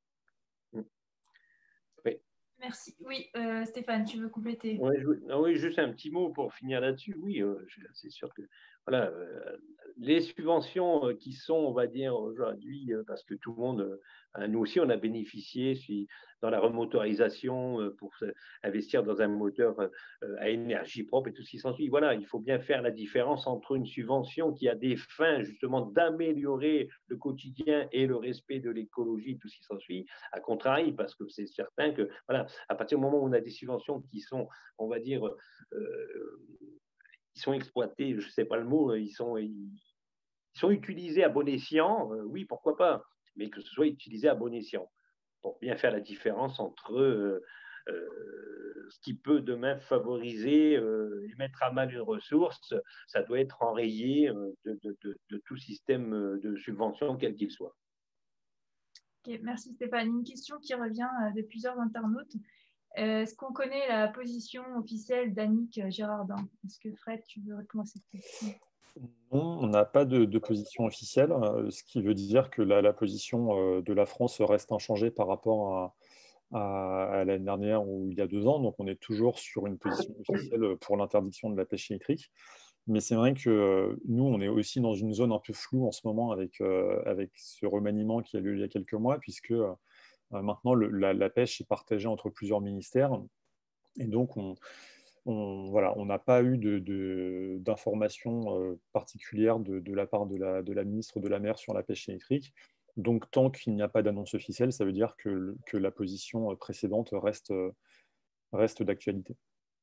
Speaker 4: Oui.
Speaker 1: Merci. Oui, euh, Stéphane, tu veux compléter?
Speaker 4: Ouais, je, oui, juste un petit mot pour finir là-dessus. Oui, euh, c'est sûr que voilà, euh, les subventions euh, qui sont, on va dire, aujourd'hui, euh, parce que tout le monde, euh, nous aussi, on a bénéficié si, dans la remotorisation euh, pour investir dans un moteur euh, à énergie propre et tout ce qui s'ensuit. Voilà, il faut bien faire la différence entre une subvention qui a des fins, justement, d'améliorer le quotidien et le respect de l'écologie, tout ce qui s'ensuit, à contrario, parce que c'est certain que, voilà, à partir du moment où on a des subventions qui sont, on va dire, euh, ils sont exploités, je ne sais pas le mot, ils sont, ils, ils sont utilisés à bon escient, euh, oui, pourquoi pas, mais que ce soit utilisé à bon escient, pour bien faire la différence entre euh, euh, ce qui peut demain favoriser euh, et mettre à mal une ressource, ça doit être enrayé euh, de, de, de, de tout système de subvention, quel qu'il soit.
Speaker 1: Okay, merci Stéphane. Une question qui revient de plusieurs internautes. Est-ce qu'on connaît la position officielle d'Annick Girardin? Est-ce que Fred, tu veux répondre à cette question?
Speaker 3: Non, on n'a pas de, de position officielle, euh, ce qui veut dire que la, la position euh, de la France reste inchangée par rapport à, à, à l'année dernière ou il y a deux ans. Donc on est toujours sur une position officielle pour l'interdiction de la pêche électrique. Mais c'est vrai que euh, nous, on est aussi dans une zone un peu floue en ce moment avec, euh, avec ce remaniement qui a eu lieu il y a quelques mois, puisque euh, maintenant le, la, la pêche est partagée entre plusieurs ministères. Et donc, on on voilà, on n'a pas eu de, de, d'informations euh, particulières de, de la part de la, de la ministre de la Mer sur la pêche électrique. Donc, tant qu'il n'y a pas d'annonce officielle, ça veut dire que, que la position précédente reste, reste d'actualité.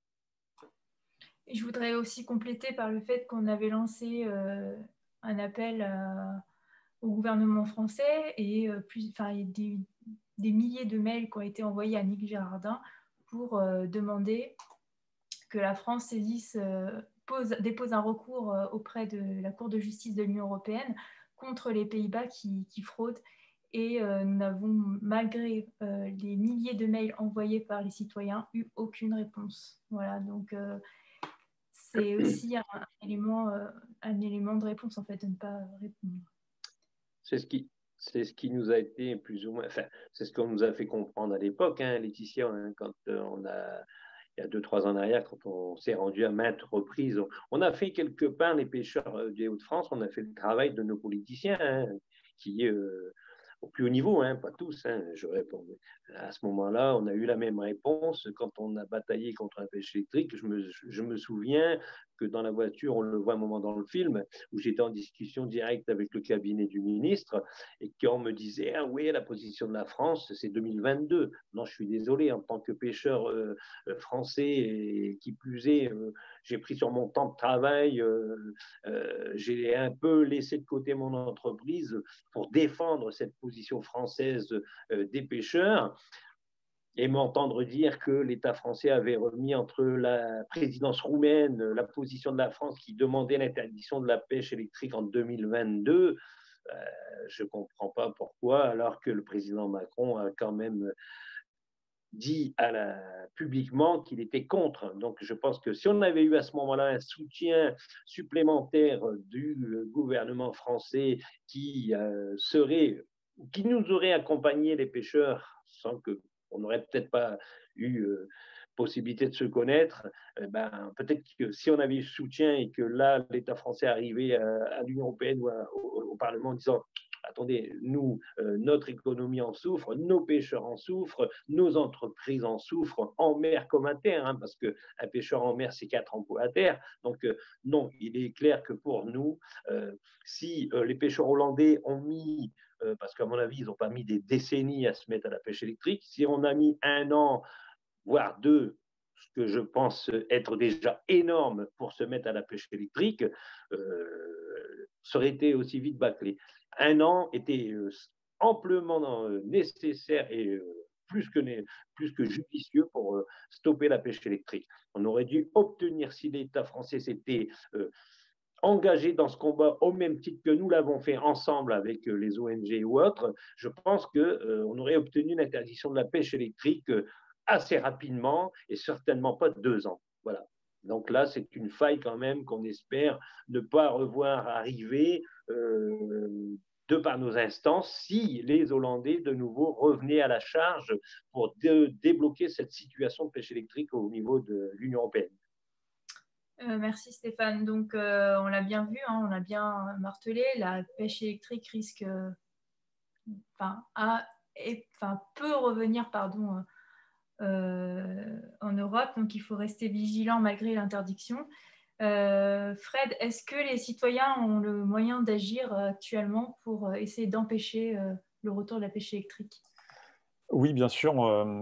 Speaker 1: Et je voudrais aussi compléter par le fait qu'on avait lancé euh, un appel à, au gouvernement français et euh, plus, enfin, il y a des, des milliers de mails qui ont été envoyés à Annick Girardin pour euh, demander que la France saisisse, euh, pose, dépose un recours euh, auprès de la Cour de justice de l'Union européenne contre les Pays-Bas qui, qui fraudent. Et euh, nous n'avons, malgré euh, les milliers de mails envoyés par les citoyens, eu aucune réponse. Voilà, donc euh, c'est aussi un, un, élément, euh, un élément de réponse, en fait, de ne pas répondre.
Speaker 4: C'est ce qui, c'est ce qui nous a été plus ou moins, enfin, c'est ce qu'on nous a fait comprendre à l'époque, hein, Laetitia, hein, quand euh, on a, il y a deux, trois ans en arrière, quand on s'est rendu à maintes reprises, on, on a fait quelque part, les pêcheurs des Hauts-de-France, on a fait le travail de nos politiciens, hein, qui, euh, au plus haut niveau, hein, pas tous, hein, je réponds. À ce moment-là, on a eu la même réponse quand on a bataillé contre la pêche électrique. Je me, je me souviens que dans la voiture, on le voit un moment dans le film, où j'étais en discussion directe avec le cabinet du ministre et qu'on me disait, ah oui, la position de la France, c'est deux mille vingt-deux. Non, je suis désolé, en tant que pêcheur euh, français, et qui plus est, euh, j'ai pris sur mon temps de travail, euh, euh, j'ai un peu laissé de côté mon entreprise pour défendre cette position française euh, des pêcheurs et m'entendre dire que l'État français avait remis entre la présidence roumaine, la position de la France qui demandait l'interdiction de la pêche électrique en deux mille vingt-deux, euh, je ne comprends pas pourquoi, alors que le président Macron a quand même dit à la, publiquement qu'il était contre. Donc je pense que si on avait eu à ce moment-là un soutien supplémentaire du gouvernement français qui euh, serait, qui nous aurait accompagné les pêcheurs sans que on n'aurait peut-être pas eu euh, possibilité de se connaître, eh ben, peut-être que si on avait eu soutien et que là, l'État français arrivait à, à l'Union européenne ou à, au, au Parlement en disant attendez, nous, euh, notre économie en souffre, nos pêcheurs en souffrent, nos entreprises en souffrent, en mer comme à terre, hein, parce qu'un pêcheur en mer, c'est quatre emplois à terre. Donc, euh, non, il est clair que pour nous, euh, si euh, les pêcheurs hollandais ont mis, euh, parce qu'à mon avis, ils n'ont pas mis des décennies à se mettre à la pêche électrique, si on a mis un an, voire deux, ce que je pense être déjà énorme pour se mettre à la pêche électrique, euh, ça aurait été aussi vite bâclé. Un an était euh, amplement euh, nécessaire et euh, plus que, plus que judicieux pour euh, stopper la pêche électrique. On aurait dû obtenir, si l'État français s'était euh, engagé dans ce combat au même titre que nous l'avons fait ensemble avec euh, les O N G ou autres, je pense qu'on euh, aurait obtenu une interdiction de la pêche électrique euh, assez rapidement et certainement pas deux ans. Voilà. Donc là, c'est une faille quand même qu'on espère ne pas revoir arriver euh, de par nos instances si les Hollandais de nouveau revenaient à la charge pour de, débloquer cette situation de pêche électrique au niveau de l'Union européenne.
Speaker 1: Euh, merci Stéphane. Donc, euh, on l'a bien vu, hein, on l'a bien martelé, la pêche électrique risque, euh, enfin, à, et, enfin, peut revenir, pardon, euh, en Europe. Donc, il faut rester vigilant malgré l'interdiction. Euh, Fred, est-ce que les citoyens ont le moyen d'agir actuellement pour essayer d'empêcher euh, le retour de la pêche électrique?
Speaker 3: Oui, bien sûr. Euh,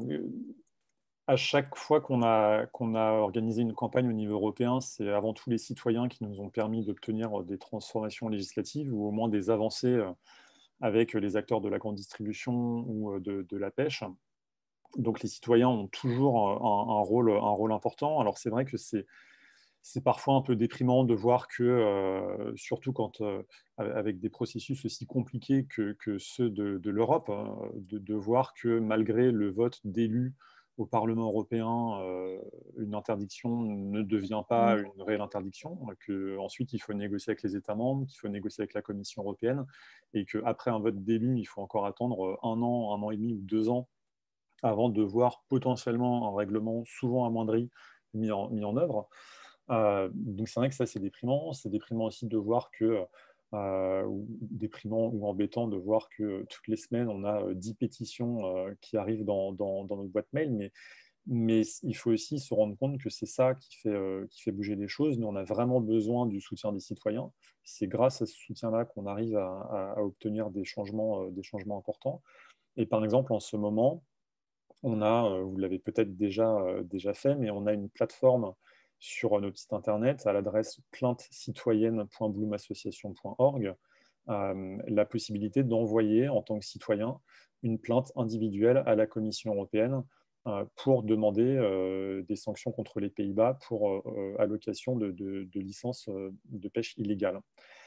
Speaker 3: à chaque fois qu'on a, qu'on a organisé une campagne au niveau européen, c'est avant tout les citoyens qui nous ont permis d'obtenir des transformations législatives ou au moins des avancées avec les acteurs de la grande distribution ou de, de la pêche. Donc les citoyens ont toujours un, un, rôle, un rôle important. Alors c'est vrai que c'est c'est parfois un peu déprimant de voir que, euh, surtout quand, euh, avec des processus aussi compliqués que, que ceux de, de l'Europe, hein, de, de voir que malgré le vote d'élus au Parlement européen, euh, une interdiction ne devient pas une réelle interdiction, qu'ensuite il faut négocier avec les États membres, qu'il faut négocier avec la Commission européenne, et qu'après un vote d'élus, il faut encore attendre un an, un an et demi ou deux ans avant de voir potentiellement un règlement souvent amoindri mis en, mis en œuvre. Euh, donc c'est vrai que ça c'est déprimant, c'est déprimant aussi de voir que, euh, ou déprimant ou embêtant de voir que toutes les semaines on a dix pétitions euh, qui arrivent dans, dans, dans notre boîte mail, mais, mais il faut aussi se rendre compte que c'est ça qui fait, euh, qui fait bouger les choses. Nous on a vraiment besoin du soutien des citoyens, c'est grâce à ce soutien-là qu'on arrive à, à, à obtenir des changements, euh, des changements importants. Et par exemple en ce moment, on a, euh, vous l'avez peut-être déjà, euh, déjà fait, mais on a une plateforme sur notre site internet à l'adresse plainte citoyenne point bloom association point org, euh, la possibilité d'envoyer en tant que citoyen une plainte individuelle à la Commission européenne euh, pour demander euh, des sanctions contre les Pays-Bas pour euh, allocation de, de, de licences de pêche illégale.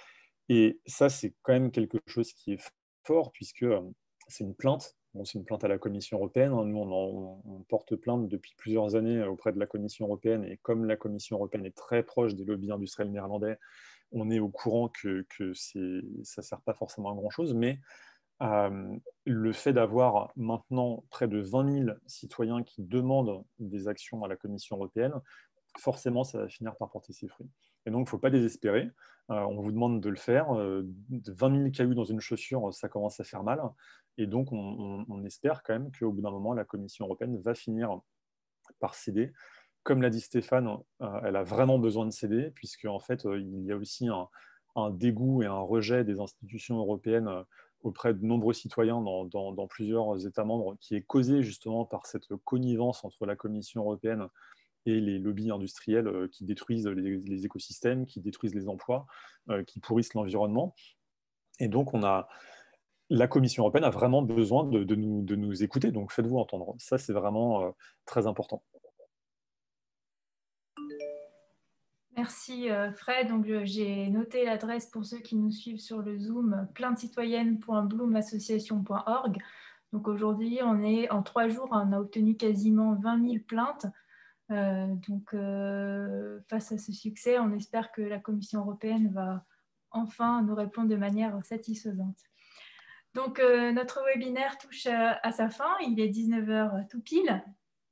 Speaker 3: Et ça, c'est quand même quelque chose qui est fort puisque euh, c'est une plainte. Bon, c'est une plainte à la Commission européenne. Nous, on, en, on porte plainte depuis plusieurs années auprès de la Commission européenne. Et comme la Commission européenne est très proche des lobbies industriels néerlandais, on est au courant que, que ça ne sert pas forcément à grand-chose. Mais euh, le fait d'avoir maintenant près de vingt mille citoyens qui demandent des actions à la Commission européenne, forcément, ça va finir par porter ses fruits. Et donc, il ne faut pas désespérer. Euh, on vous demande de le faire. Euh, vingt mille cailloux dans une chaussure, ça commence à faire mal. Et donc, on, on, on espère quand même qu'au bout d'un moment, la Commission européenne va finir par céder. Comme l'a dit Stéphane, euh, elle a vraiment besoin de céder, puisque en fait, euh, il y a aussi un, un dégoût et un rejet des institutions européennes euh, auprès de nombreux citoyens dans, dans, dans plusieurs États membres, qui est causé justement par cette connivence entre la Commission européenne et les lobbies industriels euh, qui détruisent les, les écosystèmes, qui détruisent les emplois, euh, qui pourrissent l'environnement. Et donc, on a, la Commission européenne a vraiment besoin de, de, nous, de nous écouter, donc faites-vous entendre. Ça, c'est vraiment euh, très important.
Speaker 1: Merci Fred. Donc, j'ai noté l'adresse pour ceux qui nous suivent sur le Zoom, plainte citoyenne point bloom association point org. Donc aujourd'hui, on est en trois jours, on a obtenu quasiment vingt mille plaintes. Euh, donc, euh, face à ce succès, on espère que la Commission européenne va enfin nous répondre de manière satisfaisante. Donc, euh, notre webinaire touche à, à sa fin. Il est dix-neuf heures tout pile.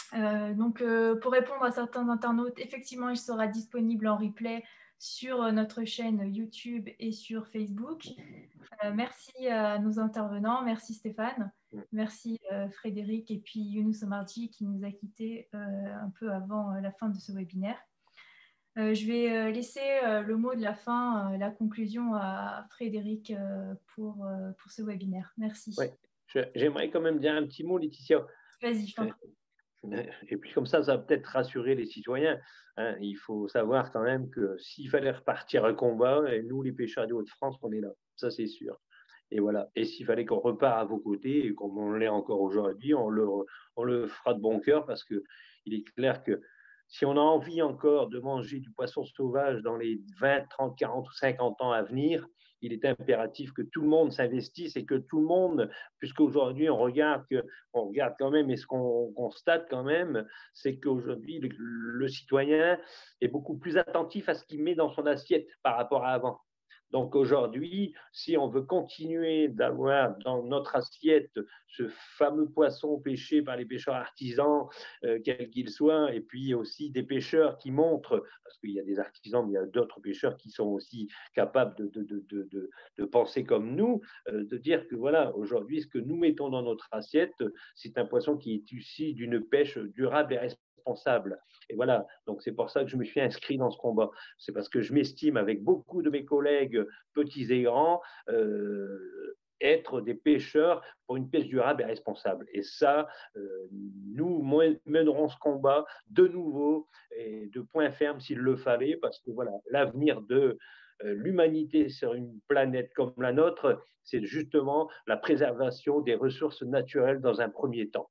Speaker 1: Euh, donc, euh, pour répondre à certains internautes, effectivement, il sera disponible en replay sur notre chaîne YouTube et sur Facebook. Euh, merci à nos intervenants, merci Stéphane, merci euh, Frédéric et puis Younous Omarji qui nous a quittés euh, un peu avant euh, la fin de ce webinaire. Euh, je vais euh, laisser euh, le mot de la fin, euh, la conclusion à Frédéric euh, pour, euh, pour ce webinaire. Merci.
Speaker 4: Ouais. J'aimerais quand même dire un petit mot, Laetitia.
Speaker 1: Vas-y, je t'en prie.
Speaker 4: Et puis comme ça, ça va peut-être rassurer les citoyens. Hein. Il faut savoir quand même que s'il fallait repartir un combat, et nous, les pêcheurs du Hauts-de-France, on est là. Ça, c'est sûr. Et voilà. Et s'il fallait qu'on repart à vos côtés, et comme on l'est encore aujourd'hui, on le, on le fera de bon cœur parce qu'il est clair que si on a envie encore de manger du poisson sauvage dans les vingt, trente, quarante ou cinquante ans à venir, il est impératif que tout le monde s'investisse et que tout le monde, puisqu'aujourd'hui on regarde, que, on regarde quand même et ce qu'on constate quand même, c'est qu'aujourd'hui le, le citoyen est beaucoup plus attentif à ce qu'il met dans son assiette par rapport à avant. Donc aujourd'hui, si on veut continuer d'avoir dans notre assiette ce fameux poisson pêché par les pêcheurs artisans, euh, quels qu'ils soient, et puis aussi des pêcheurs qui montrent, parce qu'il y a des artisans, mais il y a d'autres pêcheurs qui sont aussi capables de, de, de, de, de, de penser comme nous, euh, de dire que voilà, aujourd'hui, ce que nous mettons dans notre assiette, c'est un poisson qui est issu d'une pêche durable et responsable. Et voilà, donc c'est pour ça que je me suis inscrit dans ce combat. C'est parce que je m'estime, avec beaucoup de mes collègues, petits et grands, euh, être des pêcheurs pour une pêche durable et responsable. Et ça, euh, nous mènerons ce combat de nouveau et de point ferme s'il le fallait, parce que voilà, l'avenir de euh, l'humanité sur une planète comme la nôtre, c'est justement la préservation des ressources naturelles dans un premier temps.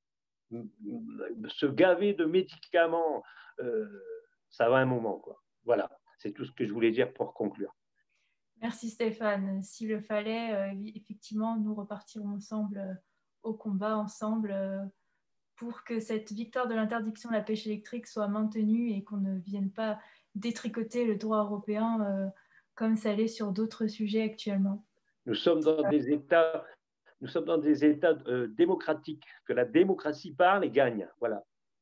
Speaker 4: Se gaver de médicaments, euh, ça va un moment, quoi. Voilà, c'est tout ce que je voulais dire pour conclure.
Speaker 1: Merci Stéphane. S'il le fallait, euh, effectivement, nous repartirons ensemble euh, au combat, ensemble, euh, pour que cette victoire de l'interdiction de la pêche électrique soit maintenue et qu'on ne vienne pas détricoter le droit européen euh, comme ça l'est sur d'autres sujets actuellement.
Speaker 4: Nous sommes dans des États, nous sommes dans des États euh, démocratiques, que la démocratie parle et gagne. Voilà.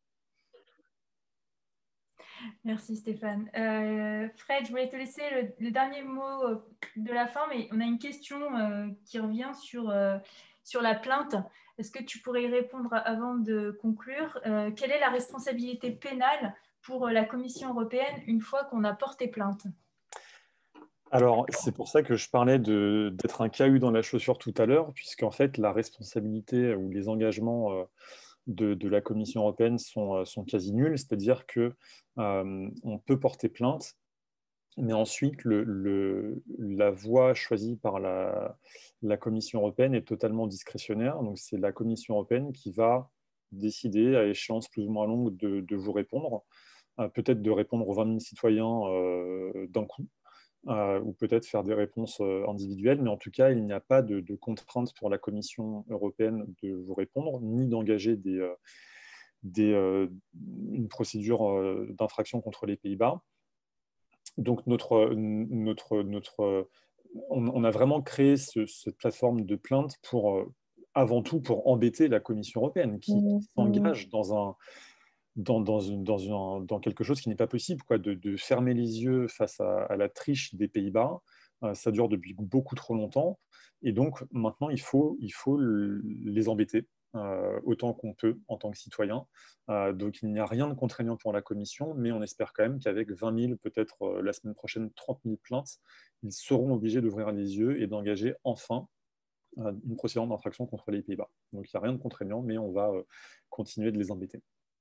Speaker 1: Merci Stéphane. Euh, Fred, je voulais te laisser le, le dernier mot de la fin, mais on a une question euh, qui revient sur, euh, sur la plainte. Est-ce que tu pourrais y répondre avant de conclure? euh, Quelle est la responsabilité pénale pour la Commission européenne une fois qu'on a porté plainte?
Speaker 3: Alors, c'est pour ça que je parlais d'être un caillou dans la chaussure tout à l'heure, puisqu'en fait, la responsabilité ou les engagements euh, de, de la Commission européenne sont, euh, sont quasi nuls, c'est-à-dire que euh, on peut porter plainte, mais ensuite, le, le, la voie choisie par la, la Commission européenne est totalement discrétionnaire. Donc, c'est la Commission européenne qui va décider, à échéance plus ou moins longue, de, de vous répondre, euh, peut-être de répondre aux vingt mille citoyens euh, d'un coup. Euh, ou peut-être faire des réponses euh, individuelles, mais en tout cas, il n'y a pas de, de contrainte pour la Commission européenne de vous répondre, ni d'engager des, euh, des, euh, une procédure euh, d'infraction contre les Pays-Bas. Donc, notre, notre, notre, on, on a vraiment créé ce, cette plateforme de plainte pour, euh, avant tout, pour embêter la Commission européenne, qui, qui s'engage dans un Dans, dans, une, dans, une, dans quelque chose qui n'est pas possible, quoi, de, de fermer les yeux face à, à la triche des Pays-Bas. Euh, ça dure depuis beaucoup trop longtemps. Et donc, maintenant, il faut, il faut les embêter euh, autant qu'on peut en tant que citoyen. Euh, donc, il n'y a rien de contraignant pour la Commission, mais on espère quand même qu'avec vingt mille, peut-être euh, la semaine prochaine, trente mille plaintes, ils seront obligés d'ouvrir les yeux et d'engager enfin euh, une procédure d'infraction contre les Pays-Bas. Donc, il n'y a rien de contraignant, mais on va euh, continuer de les embêter.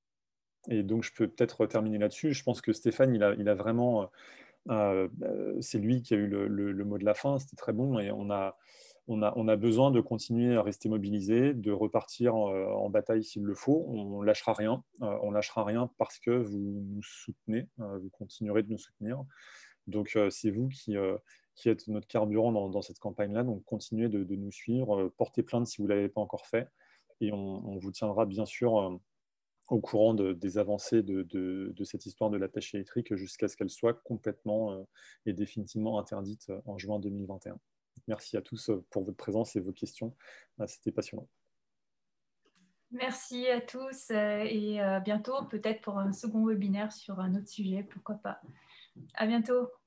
Speaker 3: Et donc, je peux peut-être terminer là-dessus. Je pense que Stéphane, il a, il a vraiment... Euh, euh, c'est lui qui a eu le, le, le mot de la fin. C'était très bon. Et on a, on, a, on a besoin de continuer à rester mobilisés, de repartir en, en bataille s'il le faut. On ne lâchera rien. Euh, on lâchera rien parce que vous nous soutenez. Euh, vous continuerez de nous soutenir. Donc, euh, c'est vous qui, euh, qui êtes notre carburant dans, dans cette campagne-là. Donc, continuez de, de nous suivre. Euh, portez plainte si vous ne l'avez pas encore fait. Et on, on vous tiendra bien sûr... Euh, au courant de, des avancées de, de, de cette histoire de la pêche électrique jusqu'à ce qu'elle soit complètement euh, et définitivement interdite en juin deux mille vingt et un. Merci à tous pour votre présence et vos questions. C'était passionnant.
Speaker 1: Merci à tous et à bientôt, peut-être pour un second webinaire sur un autre sujet, pourquoi pas. À bientôt.